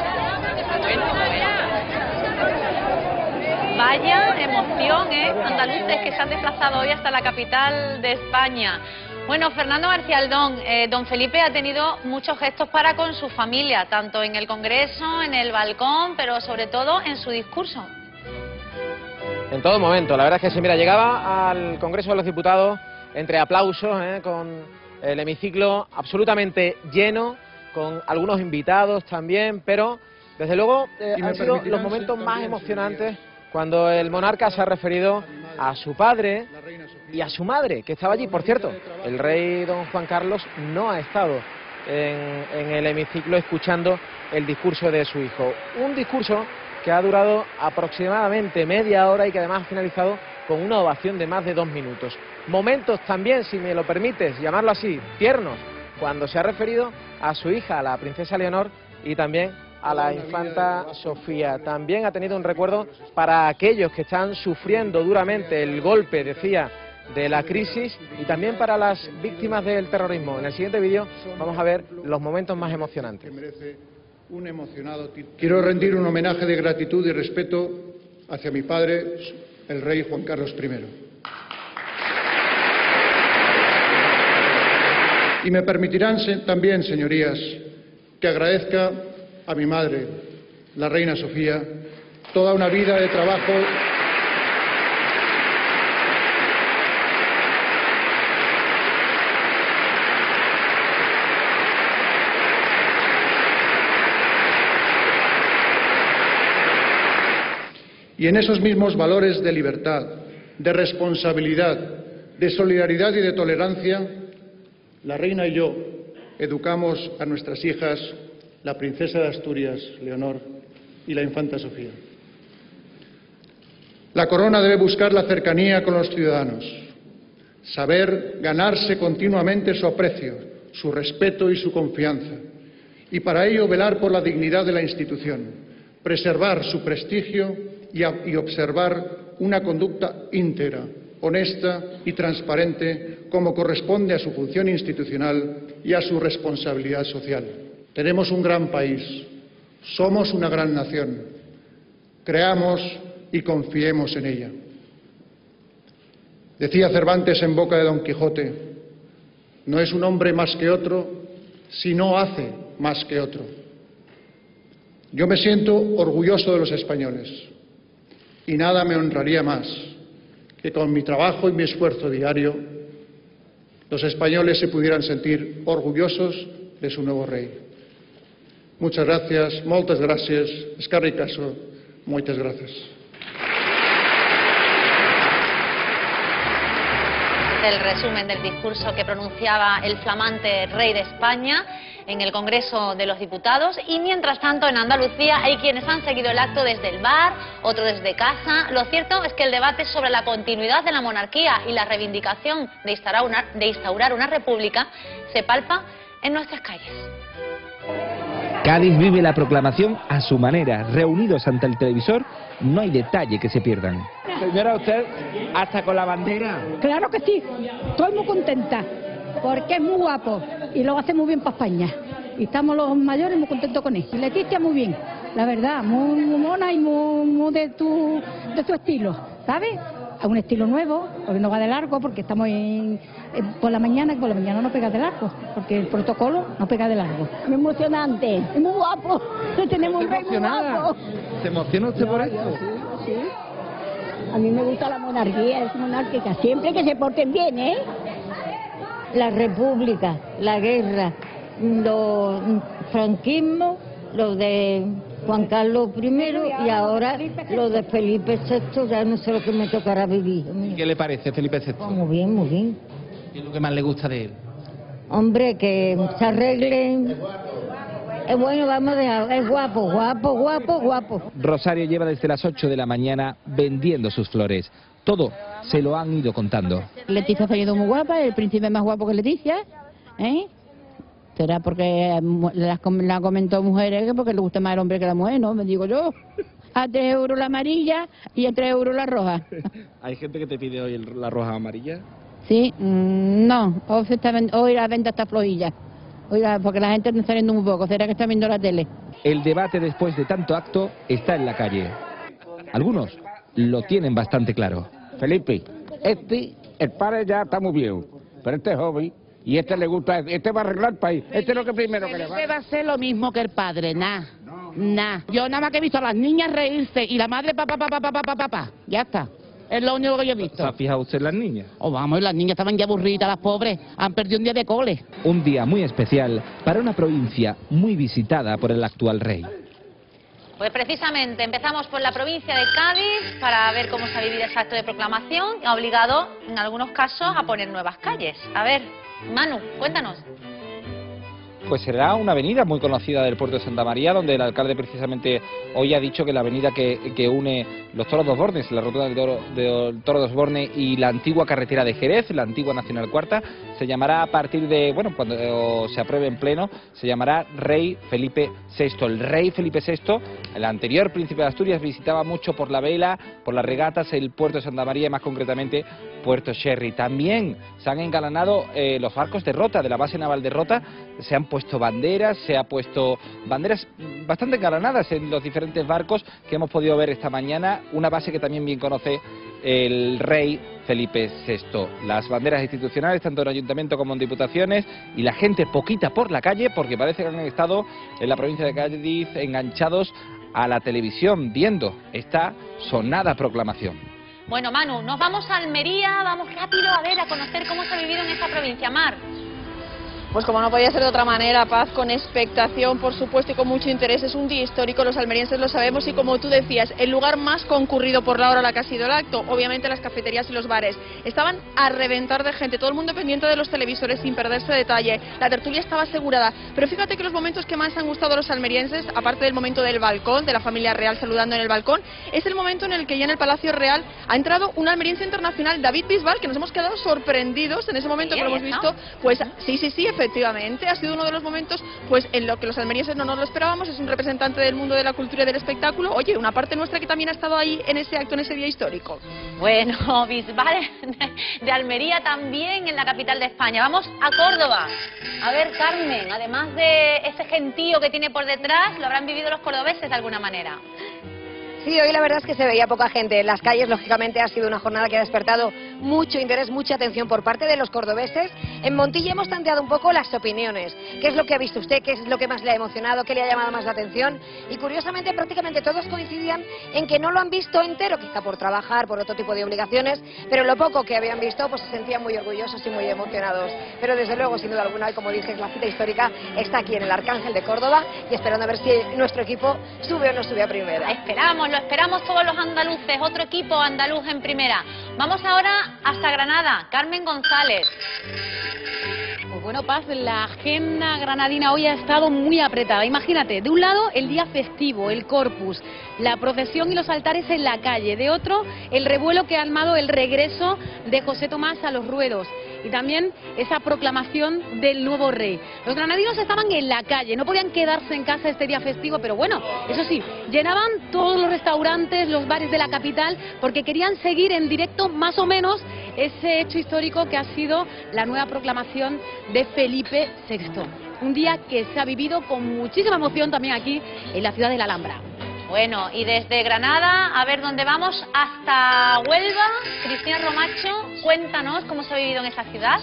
Vaya emoción, ¿eh? Andaluces que se han desplazado hoy hasta la capital de España. Bueno, Fernando García Aldón, eh, don Felipe ha tenido muchos gestos para con su familia, tanto en el Congreso, en el balcón, pero sobre todo en su discurso. En todo momento, la verdad es que sí, mira, llegaba al Congreso de los Diputados entre aplausos, ¿eh? Con el hemiciclo absolutamente lleno, con algunos invitados también, pero desde luego eh, han sido los momentos más emocionantes cuando el monarca se ha referido a su padre y a su madre, que estaba allí. Por cierto, el rey don Juan Carlos no ha estado en, en el hemiciclo escuchando el discurso de su hijo. Un discurso que ha durado aproximadamente media hora y que además ha finalizado con una ovación de más de dos minutos. Momentos también, si me lo permites llamarlo así, tiernos, cuando se ha referido a su hija, a la princesa Leonor, y también a la infanta Sofía. También ha tenido un recuerdo para aquellos que están sufriendo duramente el golpe, decía, de la crisis, y también para las víctimas del terrorismo. En el siguiente vídeo vamos a ver los momentos más emocionantes. Un emocionado. Quiero rendir un homenaje de gratitud y respeto hacia mi padre, el rey Juan Carlos primero. Y me permitirán también, señorías, que agradezca a mi madre, la reina Sofía, toda una vida de trabajo y en esos mismos valores de libertad, de responsabilidad, de solidaridad y de tolerancia, la reina y yo educamos a nuestras hijas, la princesa de Asturias, Leonor, y la infanta Sofía. La corona debe buscar la cercanía con los ciudadanos, saber ganarse continuamente su aprecio, su respeto y su confianza, y para ello velar por la dignidad de la institución, preservar su prestigio y, a, y observar una conducta íntegra, honesta y transparente, como corresponde a su función institucional y a su responsabilidad social. Tenemos un gran país, somos una gran nación, creamos y confiemos en ella. Decía Cervantes en boca de Don Quijote, no es un hombre más que otro, si no hace más que otro. Yo me siento orgulloso de los españoles y nada me honraría más que con mi trabajo y mi esfuerzo diario los españoles se pudieran sentir orgullosos de su nuevo rey. Muchas gracias, moltes gràcies, eskerrik asko, muchas gracias. El resumen del discurso que pronunciaba el flamante rey de España en el Congreso de los Diputados. Y mientras tanto, en Andalucía hay quienes han seguido el acto desde el bar, otros desde casa. Lo cierto es que el debate sobre la continuidad de la monarquía y la reivindicación de instaurar una, de instaurar una república se palpa en nuestras calles. Cádiz vive la proclamación a su manera. Reunidos ante el televisor, no hay detalle que se pierdan. Señora, usted hasta con la bandera. Claro que sí, estoy muy contenta. porque es muy guapo y lo hace muy bien para España. Y estamos los mayores muy contentos con él. Y Leticia muy bien, la verdad, muy, muy mona y muy, muy de tu de tu estilo, ¿sabes? A un estilo nuevo, porque no va de largo, porque estamos en, en, por la mañana, que por la mañana no pega de largo, porque el protocolo no pega de largo. Es emocionante, es muy guapo, tenemos un rey muy guapo. ¿Se emociona usted por esto? Sí, a mí me gusta la monarquía, es monárquica, siempre que se porten bien, ¿eh? La república, la guerra, los franquismo, lo de Juan Carlos primero y ahora lo de Felipe sexto, ya no sé lo que me tocará vivir. ¿Qué le parece Felipe sexto? Oh, muy bien, muy bien. ¿Qué es lo que más le gusta de él? Hombre, que se arreglen. Es bueno, vamos a dejar, es guapo, guapo, guapo, guapo. Rosario lleva desde las ocho de la mañana vendiendo sus flores. Todo se lo han ido contando. Leticia ha salido muy guapa, el príncipe más guapo que Leticia, ¿eh? Será porque la, la comentó mujeres que porque le gusta más el hombre que la mujer, ¿no? Me digo yo. A tres euros la amarilla y a tres euros la roja. ¿Hay gente que te pide hoy el, la roja amarilla? Sí, mmm, no, hoy, está, hoy la venta está flojilla. Oiga, porque la gente está saliendo muy poco, será que está viendo la tele. El debate después de tanto acto está en la calle. Algunos lo tienen bastante claro. Felipe, este, el padre ya está muy viejo, pero este es joven. Y este le gusta, este va a arreglar el país, este es lo que primero que le va. Este va a ser lo mismo que el padre, nada, nada. Yo nada más que he visto a las niñas reírse y la madre pa pa pa pa pa pa pa pa pa, ya está. Es lo único que yo he visto. ¿Se ha fijado usted en las niñas? Oh, vamos, las niñas estaban ya aburridas, las pobres, han perdido un día de cole. Un día muy especial para una provincia muy visitada por el actual rey. Pues precisamente empezamos por la provincia de Cádiz para ver cómo se ha vivido ese acto de proclamación. Ha obligado, en algunos casos, a poner nuevas calles. A ver, Manu, cuéntanos. Pues será una avenida muy conocida del puerto de Santa María, donde el alcalde precisamente hoy ha dicho que la avenida que, que une los Toros de Osborne, la rotonda del Toro, de Toro de Osborne y la antigua carretera de Jerez, la antigua Nacional Cuarta, se llamará a partir de, bueno, cuando se apruebe en pleno, se llamará Rey Felipe sexto. El rey Felipe sexto, el anterior príncipe de Asturias, visitaba mucho por la vela, por las regatas, el puerto de Santa María y más concretamente Puerto Sherry. También se han engalanado eh, los barcos de Rota, de la base naval de Rota, se han puesto banderas, se ha puesto banderas bastante engalanadas en los diferentes barcos que hemos podido ver esta mañana, una base que también bien conoce el rey Felipe sexto. Las banderas institucionales, tanto en ayuntamiento como en diputaciones, y la gente poquita por la calle, porque parece que han estado en la provincia de Cádiz enganchados a la televisión, viendo esta sonada proclamación. Bueno, Manu, nos vamos a Almería, vamos rápido a ver, a conocer cómo se ha vivido en esta provincia. Mar. Pues como no podía ser de otra manera, Paz, con expectación, por supuesto, y con mucho interés. Es un día histórico, los almerienses lo sabemos, y como tú decías, el lugar más concurrido por la hora a la que ha sido el acto, obviamente las cafeterías y los bares. Estaban a reventar de gente, todo el mundo pendiente de los televisores sin perderse detalle. La tertulia estaba asegurada, pero fíjate que los momentos que más han gustado a los almerienses, aparte del momento del balcón, de la familia real saludando en el balcón, es el momento en el que ya en el Palacio Real ha entrado un almeriense internacional, David Bisbal, que nos hemos quedado sorprendidos en ese momento que lo hemos visto. Pues sí, sí, sí, efectivamente, ha sido uno de los momentos pues en lo que los almerienses no nos lo esperábamos. Es un representante del mundo de la cultura y del espectáculo. Oye, una parte nuestra que también ha estado ahí en ese acto, en ese día histórico. Bueno, Bisbal de Almería también en la capital de España. Vamos a Córdoba. A ver, Carmen, además de ese gentío que tiene por detrás, lo habrán vivido los cordobeses de alguna manera. Sí, hoy la verdad es que se veía poca gente en las calles. Lógicamente ha sido una jornada que ha despertado mucho interés, mucha atención por parte de los cordobeses. En Montilla hemos tanteado un poco las opiniones. ¿Qué es lo que ha visto usted? ¿Qué es lo que más le ha emocionado? ¿Qué le ha llamado más la atención? Y curiosamente prácticamente todos coincidían en que no lo han visto entero, quizá por trabajar, por otro tipo de obligaciones, pero lo poco que habían visto pues se sentían muy orgullosos y muy emocionados. Pero desde luego, sin duda alguna, y como dije, la cita histórica está aquí en el Arcángel de Córdoba y esperando a ver si nuestro equipo sube o no sube a primera. Esperamos. Lo esperamos todos los andaluces, otro equipo andaluz en primera. Vamos ahora hasta Granada, Carmen González. Pues bueno, Paz, la agenda granadina hoy ha estado muy apretada. Imagínate, de un lado el día festivo, el Corpus, la procesión y los altares en la calle. De otro, el revuelo que ha armado el regreso de José Tomás a los ruedos. Y también esa proclamación del nuevo rey. Los granadinos estaban en la calle, no podían quedarse en casa este día festivo, pero bueno, eso sí, llenaban todos los restaurantes, los bares de la capital, porque querían seguir en directo más o menos ese hecho histórico que ha sido la nueva proclamación de Felipe sexto. Un día que se ha vivido con muchísima emoción también aquí en la ciudad de la Alhambra. Bueno, y desde Granada, a ver dónde vamos, hasta Huelva. Cristina Romacho, cuéntanos cómo se ha vivido en esa ciudad.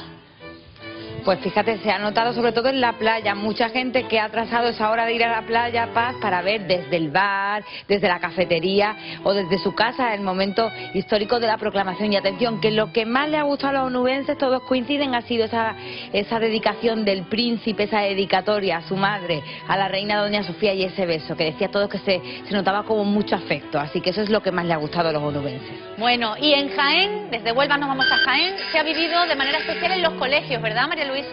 Pues fíjate, se ha notado sobre todo en la playa, mucha gente que ha trazado esa hora de ir a la playa Paz para ver desde el bar, desde la cafetería o desde su casa el momento histórico de la proclamación. Y atención, que lo que más le ha gustado a los onubenses, todos coinciden, ha sido esa, esa dedicación del príncipe, esa dedicatoria a su madre, a la reina doña Sofía, y ese beso, que decía todos que se, se notaba como mucho afecto, así que eso es lo que más le ha gustado a los onubenses. Bueno, y en Jaén, desde Huelva nos vamos a Jaén, se ha vivido de manera especial en los colegios, ¿verdad, María Luisa?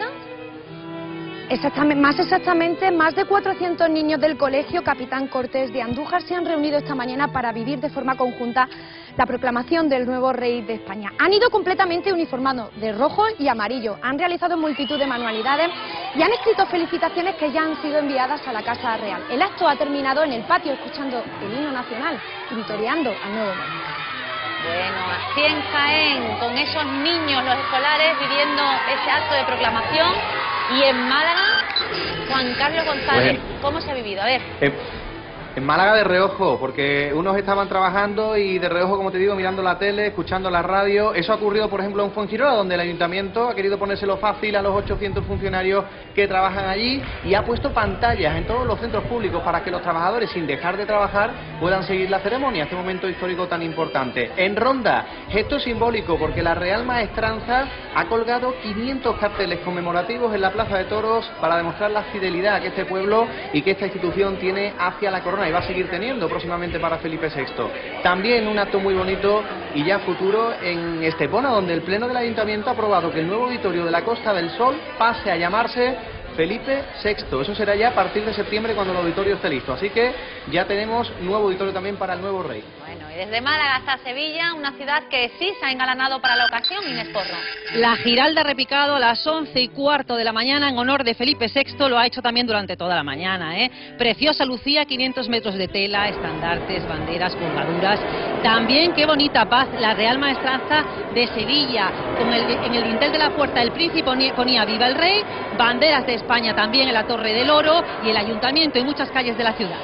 Exactamente, más exactamente, más de cuatrocientos niños del colegio Capitán Cortés de Andújar se han reunido esta mañana para vivir de forma conjunta la proclamación del nuevo rey de España. Han ido completamente uniformados de rojo y amarillo, han realizado multitud de manualidades y han escrito felicitaciones que ya han sido enviadas a la Casa Real. El acto ha terminado en el patio escuchando el himno nacional y vitoreando al nuevo rey. Bueno, así en Jaén, con esos niños, los escolares, viviendo ese acto de proclamación. Y en Málaga, Juan Carlos González, Pues, ¿cómo se ha vivido? A ver. En, en Málaga de reojo, porque unos estaban trabajando y de reojo, como te digo, mirando la tele, escuchando la radio. Eso ha ocurrido, por ejemplo, en Fuengirola, donde el ayuntamiento ha querido ponérselo fácil a los ochocientos funcionarios que trabajan allí y ha puesto pantallas en todos los centros públicos para que los trabajadores, sin dejar de trabajar, puedan seguir la ceremonia, este momento histórico tan importante. En Ronda, gesto simbólico, porque la Real Maestranza ha colgado quinientos carteles conmemorativos en la Plaza de Toros para demostrar la fidelidad que este pueblo y que esta institución tiene hacia la corona y va a seguir teniendo próximamente para Felipe sexto. También un acto muy bonito y ya futuro en Estepona, donde el Pleno del Ayuntamiento ha aprobado que el nuevo auditorio de la Costa del Sol pase a llamarse Felipe sexto. Eso será ya a partir de septiembre cuando el auditorio esté listo. Así que ya tenemos nuevo auditorio también para el nuevo rey. Bueno, y desde Málaga hasta Sevilla, una ciudad que sí se ha engalanado para la ocasión, Inés Porro. La Giralda ha repicado a las once y cuarto de la mañana en honor de Felipe sexto, lo ha hecho también durante toda la mañana, ¿eh? Preciosa lucía, quinientos metros de tela, estandartes, banderas, colgaduras. También, qué bonita Paz, la Real Maestranza de Sevilla, con el, en el dintel de la puerta el príncipe ponía, ponía Viva el Rey, banderas de España también en la Torre del Oro y el Ayuntamiento y muchas calles de la ciudad.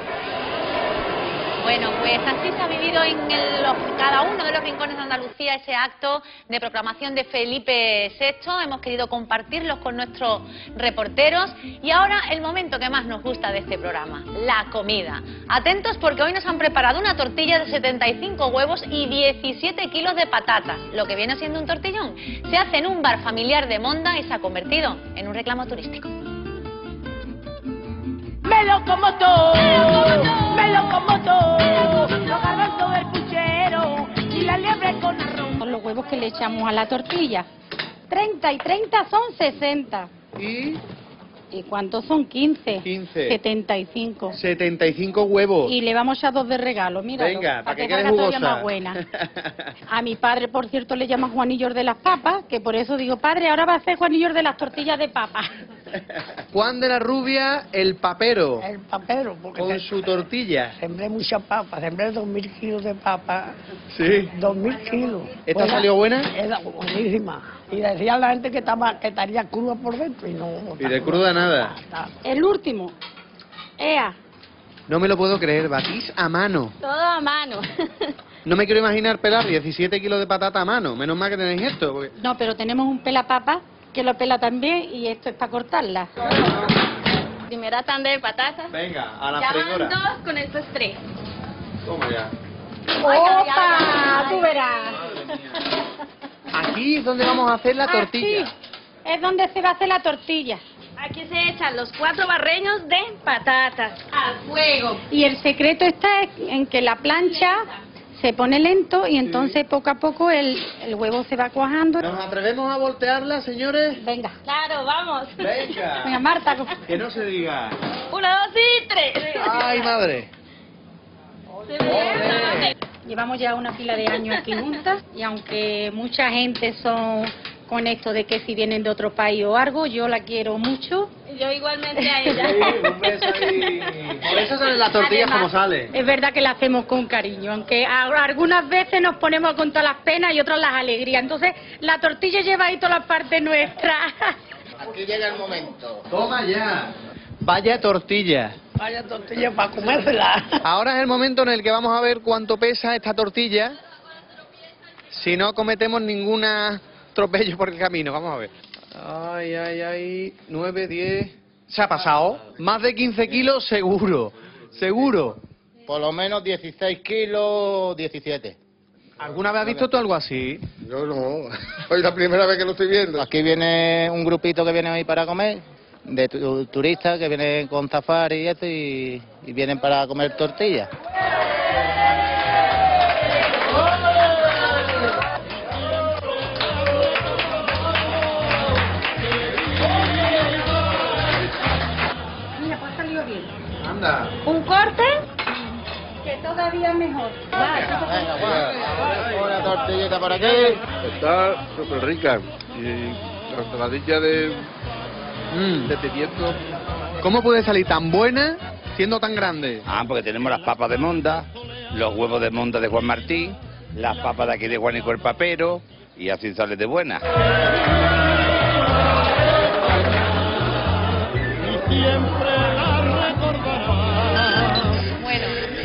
Bueno, pues así se ha vivido en el, los, cada uno de los rincones de Andalucía ese acto de proclamación de Felipe sexto. Hemos querido compartirlos con nuestros reporteros y ahora el momento que más nos gusta de este programa, la comida. Atentos porque hoy nos han preparado una tortilla de setenta y cinco huevos y diecisiete kilos de patatas, lo que viene siendo un tortillón. Se hace en un bar familiar de Monda y se ha convertido en un reclamo turístico. Me lo como todo, me lo como todo, los garbanzos del puchero y la liebre con arroz. Los huevos que le echamos a la tortilla, treinta y treinta son sesenta. ¿Y? ¿Y cuántos son? quince. quince. setenta y cinco. setenta y cinco huevos. Y le vamos a echar dos de regalo, mira. Venga, para que, que quede salga todavía jugosa. más buena. A mi padre, por cierto, le llama Juanillos de las papas, que por eso digo, padre, ahora va a hacer Juanillos de las tortillas de papa. Juan de la Rubia, el papero. El papero, porque con te- su tortilla. sembré mucha papa, sembré dos mil kilos de papa. Sí. Dos mil kilos. ¿Esta salió buena? Era buenísima. Y decía la gente que estaba que estaría cruda por dentro y no. Y de cruda nada. El último. Ea, No me lo puedo creer, batís a mano. todo a mano. No me quiero imaginar pelar diecisiete kilos de patata a mano. Menos mal que tenéis esto. Porque... No, pero tenemos un pelapapa que lo pela también y esto es para cortarla. Primera tanda de patatas. Venga, a la Ya van freidora. dos, con estos tres. Toma ya. ¡Opa! Tú verás. Aquí es donde vamos a hacer la tortilla. Aquí es donde se va a hacer la tortilla. Aquí se echan los cuatro barreños de patatas al fuego. Y el secreto está en que la plancha se pone lento y entonces poco a poco el, el huevo se va cuajando. ¿Nos atrevemos a voltearla, señores? Venga. Claro, vamos. Venga. Venga, Marta. Que no se diga. Una, dos y tres. ¡Ay, madre! Llevamos ya una pila de años aquí juntas y aunque mucha gente son con esto de que si vienen de otro país o algo, yo la quiero mucho. Yo igualmente a ella. Sí, un beso ahí. esa salen las tortillas Además, como sale. Es verdad que la hacemos con cariño, aunque a- algunas veces nos ponemos a contar las penas y otras las alegrías. Entonces, la tortilla lleva ahí todas las partes nuestras. Aquí llega el momento. Toma ya. Vaya tortilla. Vaya tortilla para comérsela. Ahora es el momento en el que vamos a ver cuánto pesa esta tortilla. Si no cometemos ningún atropello por el camino. Vamos a ver. Ay, ay, ay. nueve, diez. Se ha pasado. Más de quince kilos seguro. Seguro. Por lo menos dieciséis kilos, diecisiete. ¿Alguna vez has visto tú algo así? Yo no. Hoy la primera vez que lo estoy viendo. Aquí viene un grupito que viene hoy para comer, de tu- turistas que vienen con safari y esto, y, y vienen para comer tortillas. Mira, pues ha salido bien. Anda. Un corte que todavía mejor. Una tortillita por aquí. Está súper rica. Y la ensaladilla de, de pimiento. ¿Cómo puede salir tan buena siendo tan grande? Ah, porque tenemos las papas de monda, los huevos de monda de Juan Martín, las papas de aquí de Juanico el Papero, y así sale de buena. Bueno,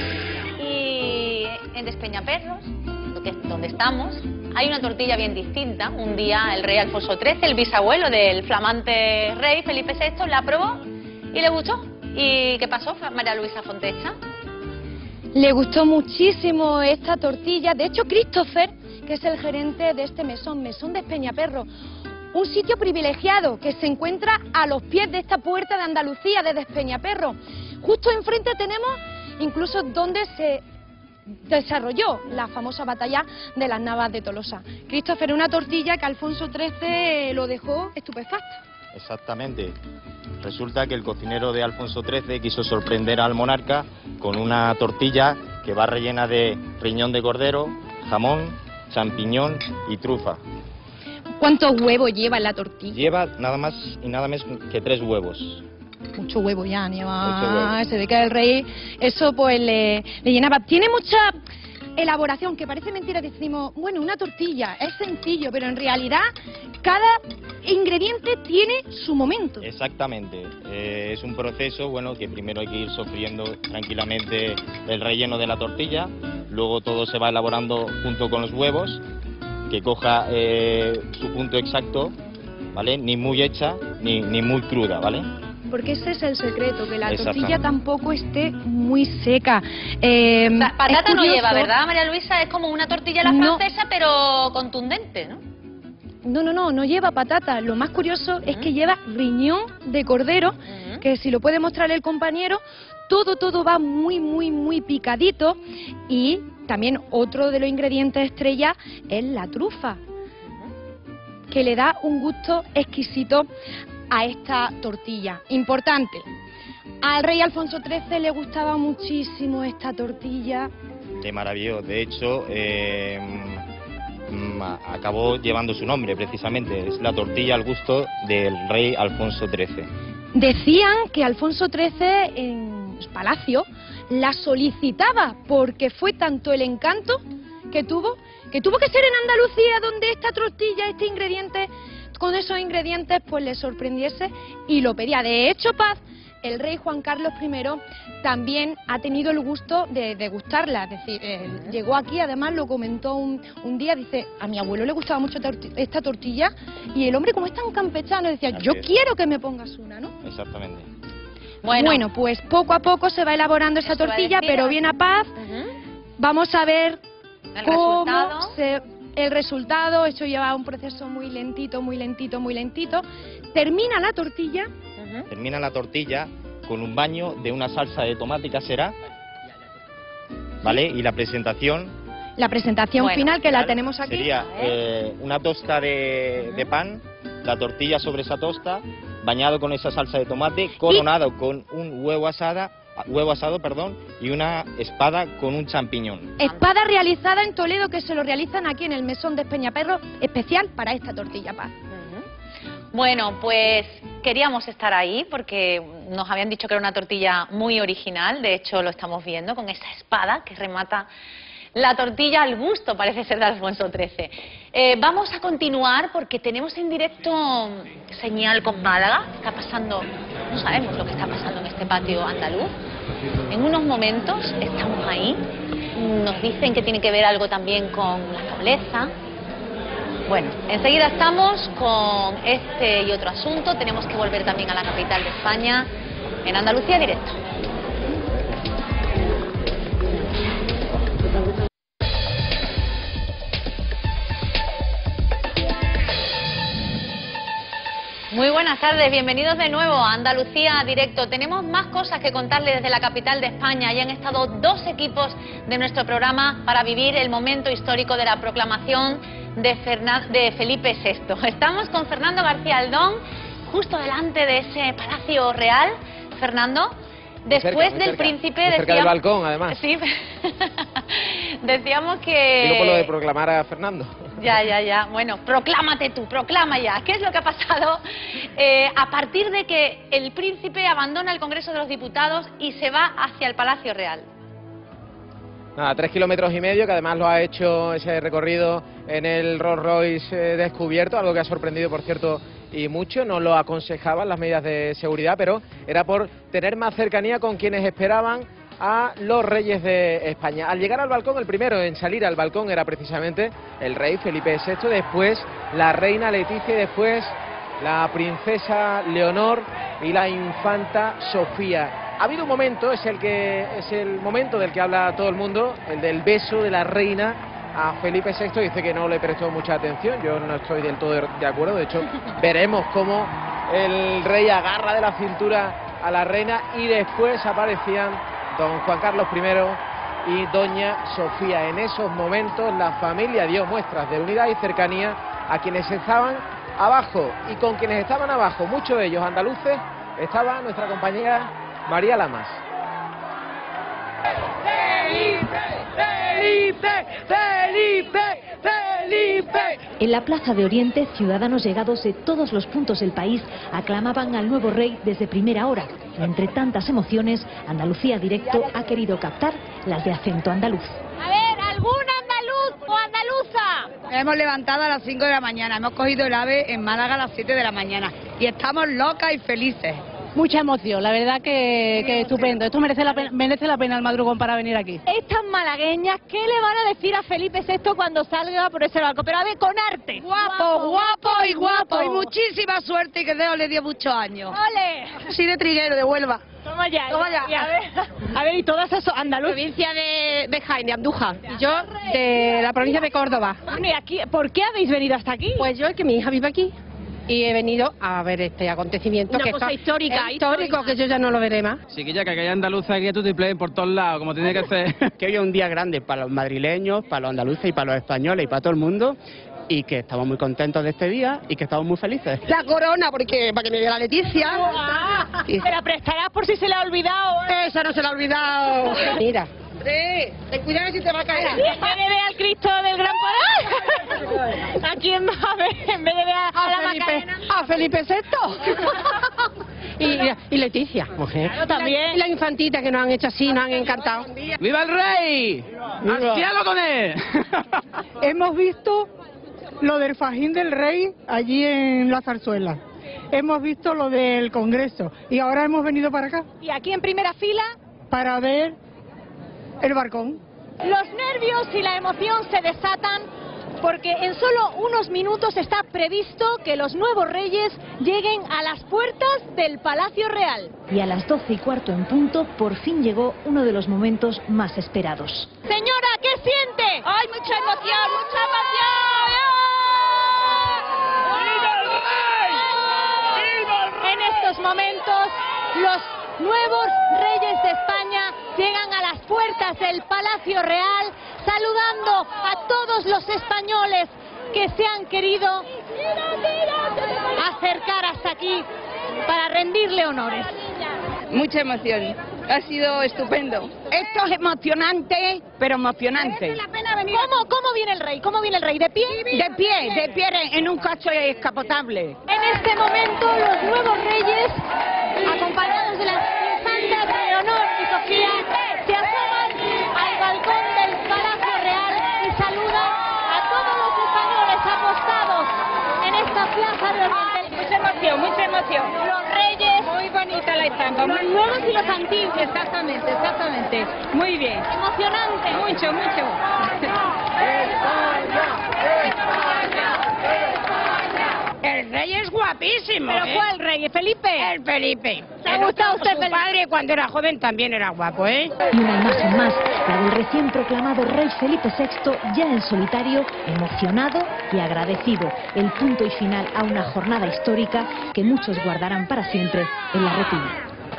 y en Despeñaperros, lo que- donde estamos, hay una tortilla bien distinta. Un día el rey Alfonso trece, el bisabuelo del flamante rey Felipe sexto, la probó y le gustó. ¿Y qué pasó, María Luisa Fontecha? Le gustó muchísimo esta tortilla. De hecho, Christopher, que es el gerente de este mesón, Mesón Despeñaperro, un sitio privilegiado que se encuentra a los pies de esta puerta de Andalucía, de Despeñaperro. Justo enfrente tenemos incluso donde se desarrolló la famosa batalla de las Navas de Tolosa. Christopher, una tortilla que Alfonso trece lo dejó estupefacto. Exactamente. Resulta que el cocinero de Alfonso trece quiso sorprender al monarca con una tortilla que va rellena de riñón de cordero, jamón, champiñón y trufa. ¿Cuántos huevos lleva en la tortilla? Lleva nada más y nada menos que tres huevos. Mucho huevo ya, lleva. Mucho huevo. Se ve que el rey eso pues le, le llenaba. Tiene mucha elaboración, que parece mentira, decimos, bueno, una tortilla, es sencillo, pero en realidad cada ingrediente tiene su momento. Exactamente. Eh, es un proceso, bueno, que primero hay que ir sofriendo tranquilamente el relleno de la tortilla, luego todo se va elaborando junto con los huevos, que coja eh, su punto exacto, ¿vale? Ni muy hecha ni, ni muy cruda, ¿vale? Porque ese es el secreto, que la Exactamente. tortilla tampoco esté muy seca. Eh, O sea, patata es no curioso. lleva, ¿verdad, María Luisa? Es como una tortilla a la No. francesa, pero contundente, ¿no? No, no, no, no lleva patata. Lo más curioso es que lleva riñón de cordero, que si lo puede mostrar el compañero, todo, todo va muy, muy, muy picadito. Y también otro de los ingredientes estrella es la trufa, que le da un gusto exquisito a esta tortilla. Importante, al rey Alfonso trece le gustaba muchísimo esta tortilla. De maravilloso. De hecho, eh, mm, acabó llevando su nombre precisamente. Es la tortilla al gusto del rey Alfonso trece. Decían que Alfonso trece en su palacio la solicitaba porque fue tanto el encanto que tuvo, que tuvo que ser en Andalucía donde esta tortilla, este ingrediente, con esos ingredientes pues le sorprendiese y lo pedía. De hecho, Paz, el rey Juan Carlos primero también ha tenido el gusto de degustarla, es decir, eh, llegó aquí, además lo comentó un, un día, dice, a mi abuelo le gustaba mucho torti- esta tortilla, y el hombre, como es tan campechano, decía, Así yo es. quiero que me pongas una, ¿no? Exactamente. Bueno, pues poco a poco se va elaborando esa Eso iba a tortilla, decir, pero ¿no? bien a Paz. Vamos a ver El cómo resultado. se- el resultado. Esto lleva un proceso muy lentito, muy lentito, muy lentito. Termina la tortilla. Termina la tortilla con un baño de una salsa de tomate casera, ¿vale? Y la presentación La presentación Bueno, final, que la final tenemos aquí. sería eh, una tosta de, de pan, la tortilla sobre esa tosta, bañado con esa salsa de tomate, coronado con un huevo asada, huevo asado, perdón, y una espada con un champiñón. Espada realizada en Toledo, que se lo realizan aquí en el mesón de Despeñaperro, especial para esta tortilla, Paz. Bueno, pues queríamos estar ahí porque nos habían dicho que era una tortilla muy original. De hecho, lo estamos viendo con esa espada que remata la tortilla al gusto, parece ser de Alfonso trece. Eh, vamos a continuar porque tenemos en directo señal con Málaga. Está pasando, no sabemos lo que está pasando en este patio andaluz. En unos momentos estamos ahí. Nos dicen que tiene que ver algo también con la nobleza. Bueno, enseguida estamos con este y otro asunto. Tenemos que volver también a la capital de España, en Andalucía Directo. Muy buenas tardes, bienvenidos de nuevo a Andalucía Directo. Tenemos más cosas que contarles desde la capital de España. Ya han estado dos equipos de nuestro programa para vivir el momento histórico de la proclamación de, Fernan- de Felipe sexto. Estamos con Fernando García Aldón, justo delante de ese Palacio Real. Fernando, después cerca, muy del cerca, príncipe... muy cerca decíamos... del balcón, además. Sí, decíamos que... Digo por lo de proclamar a Fernando. Ya, ya, ya. Bueno, proclámate tú, proclama ya. ¿Qué es lo que ha pasado eh, a partir de que el príncipe abandona el Congreso de los Diputados y se va hacia el Palacio Real? Nada, tres kilómetros y medio, que además lo ha hecho ese recorrido en el Rolls Royce eh, descubierto, algo que ha sorprendido, por cierto, y mucho. No lo aconsejaban las medidas de seguridad, pero era por tener más cercanía con quienes esperaban a los reyes de España. Al llegar al balcón, el primero en salir al balcón era precisamente el rey Felipe sexto, después la reina Leticia y después la princesa Leonor y la infanta Sofía. Ha habido un momento, es el que es el momento del que habla todo el mundo, el del beso de la reina a Felipe sexto. Dice que no le prestó mucha atención, yo no estoy del todo de acuerdo. De hecho, veremos cómo el rey agarra de la cintura a la reina y después aparecían don Juan Carlos primero y doña Sofía. En esos momentos la familia dio muestras de unidad y cercanía a quienes estaban abajo, y con quienes estaban abajo, muchos de ellos andaluces, estaba nuestra compañera María Lamas. ¡Felipe! ¡Felipe! ¡Felipe! ¡Felipe! En la Plaza de Oriente, ciudadanos llegados de todos los puntos del país aclamaban al nuevo rey desde primera hora. Entre tantas emociones, Andalucía Directo ha querido captar las de acento andaluz. A ver, ¿algún andaluz o andaluza? Hemos levantado a las cinco de la mañana, hemos cogido el AVE en Málaga a las siete de la mañana y estamos locas y felices. Mucha emoción, la verdad que, que estupendo. Esto merece la pena, merece la pena el madrugón para venir aquí. Estas malagueñas, ¿qué le van a decir a Felipe sexto cuando salga por ese barco? Pero a ver, con arte. Guapo, guapo y guapo. Y muchísima suerte y que Dios le dio muchos años. ¡Ole! Sí, de Triguero, de Huelva. Toma ya. Toma ya. Y a ver, a ver, y todas esas andaluz. Provincia de, de Jaén, de Andújar. Y yo de la provincia de Córdoba. Bueno, ¿y aquí, por qué habéis venido hasta aquí? Pues yo, es que mi hija vive aquí. Y he venido a ver este acontecimiento. Una que cosa está, histórica, histórico, histórica. que yo ya no lo veré más. Sí, que ya que hay andaluza aquí a tu triple por todos lados, como tiene que ser. Que hoy es un día grande para los madrileños, para los andaluces y para los españoles y para todo el mundo. Y que estamos muy contentos de este día y que estamos muy felices. La corona, porque para que me dé la Leticia. Ah, sí. Pero prestarás por si se le ha olvidado. ¿eh? Esa no se la ha olvidado. Mira. Sí, ten cuidado si te va a caer. En vez de ver al Cristo del Gran Poder, ¿a quién va a ver? En vez de ver a, a, la Felipe, Macarena. a Felipe sexto. y, y Leticia, mujer. Claro, también. Y la infantita que nos han hecho así, nos han encantado. ¡Viva el rey! ¡Hastialo con él! Hemos visto lo del fajín del rey allí en la zarzuela. Hemos visto lo del Congreso y ahora hemos venido para acá. Y aquí en primera fila, para ver el barcón. Los nervios y la emoción se desatan porque en solo unos minutos está previsto que los nuevos reyes lleguen a las puertas del Palacio Real. Y a las doce y cuarto en punto, por fin llegó uno de los momentos más esperados. Señora, ¿qué siente? ¡Ay, mucha emoción, mucha emoción! En estos momentos, los nuevos reyes de España llegan a las puertas del Palacio Real, saludando a todos los españoles que se han querido acercar hasta aquí para rendirle honores. Mucha emoción. Ha sido estupendo. Esto es emocionante, pero emocionante. Merece la pena venir. ¿Cómo, ¿Cómo viene el rey? ¿Cómo viene el rey? ¿De pie? De pie, de pie en un coche escapotable. En este momento los nuevos reyes, acompañados de las santas Leonor y Sofía, se asoman al balcón del Palacio Real y saludan a todos los españoles apostados en esta plaza de Oriente. Mucha emoción, mucha emoción. Los reyes. Muy bonita la estampa. Los nuevos y los antiguos. Exactamente, exactamente. Muy bien. Emocionante. Mucho, mucho. El rey es guapísimo. ¿Pero ¿eh? cuál rey? ¿Felipe? El Felipe. ¿Te ha gustado a usted, Su Felipe? padre cuando era joven también era guapo, ¿eh? Y una imagen más, la del recién proclamado rey Felipe sexto, ya en solitario, emocionado y agradecido. El punto y final a una jornada histórica que muchos guardarán para siempre en la retina.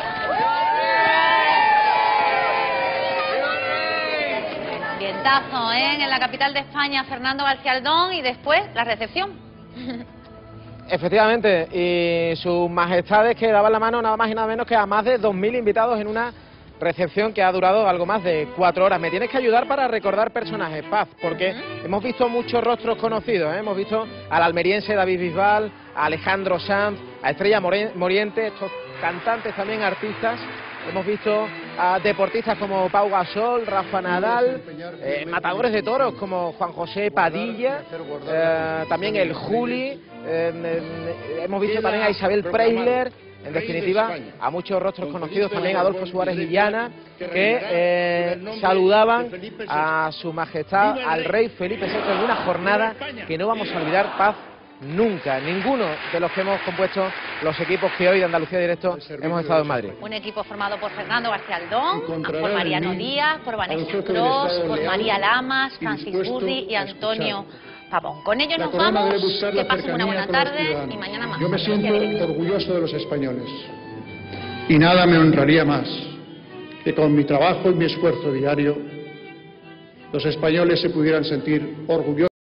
Ambientazo, ¿eh? En la capital de España, Fernando García Aldón, y después la recepción. Efectivamente, y sus majestades que daban la mano nada más y nada menos que a más de dos mil invitados en una recepción que ha durado algo más de cuatro horas. Me tienes que ayudar para recordar personajes, Paz, porque hemos visto muchos rostros conocidos, ¿eh? Hemos visto al almeriense David Bisbal, a Alejandro Sanz, a Estrella Moriente, estos cantantes también, artistas. Hemos visto a deportistas como Pau Gasol, Rafa Nadal, eh, matadores de toros como Juan José Padilla, eh, también el Juli, eh, eh, hemos visto también a Isabel Preisler, en definitiva a muchos rostros conocidos, también a Adolfo Suárez Illana, que eh, saludaban a su majestad, al rey Felipe sexto, en una jornada que no vamos a olvidar, Paz, nunca. Ninguno de los que hemos compuesto los equipos que hoy de Andalucía Directo hemos estado en Madrid. Un equipo formado por Fernando García Aldón, por Mariano Díaz, por Vanessa Cross, por María Lamas, Francis Burri y Antonio Pavón. Con ellos nos vamos, que pasen una buena tarde y mañana más. Yo me siento orgulloso de los españoles y nada me honraría más que con mi trabajo y mi esfuerzo diario los españoles se pudieran sentir orgullosos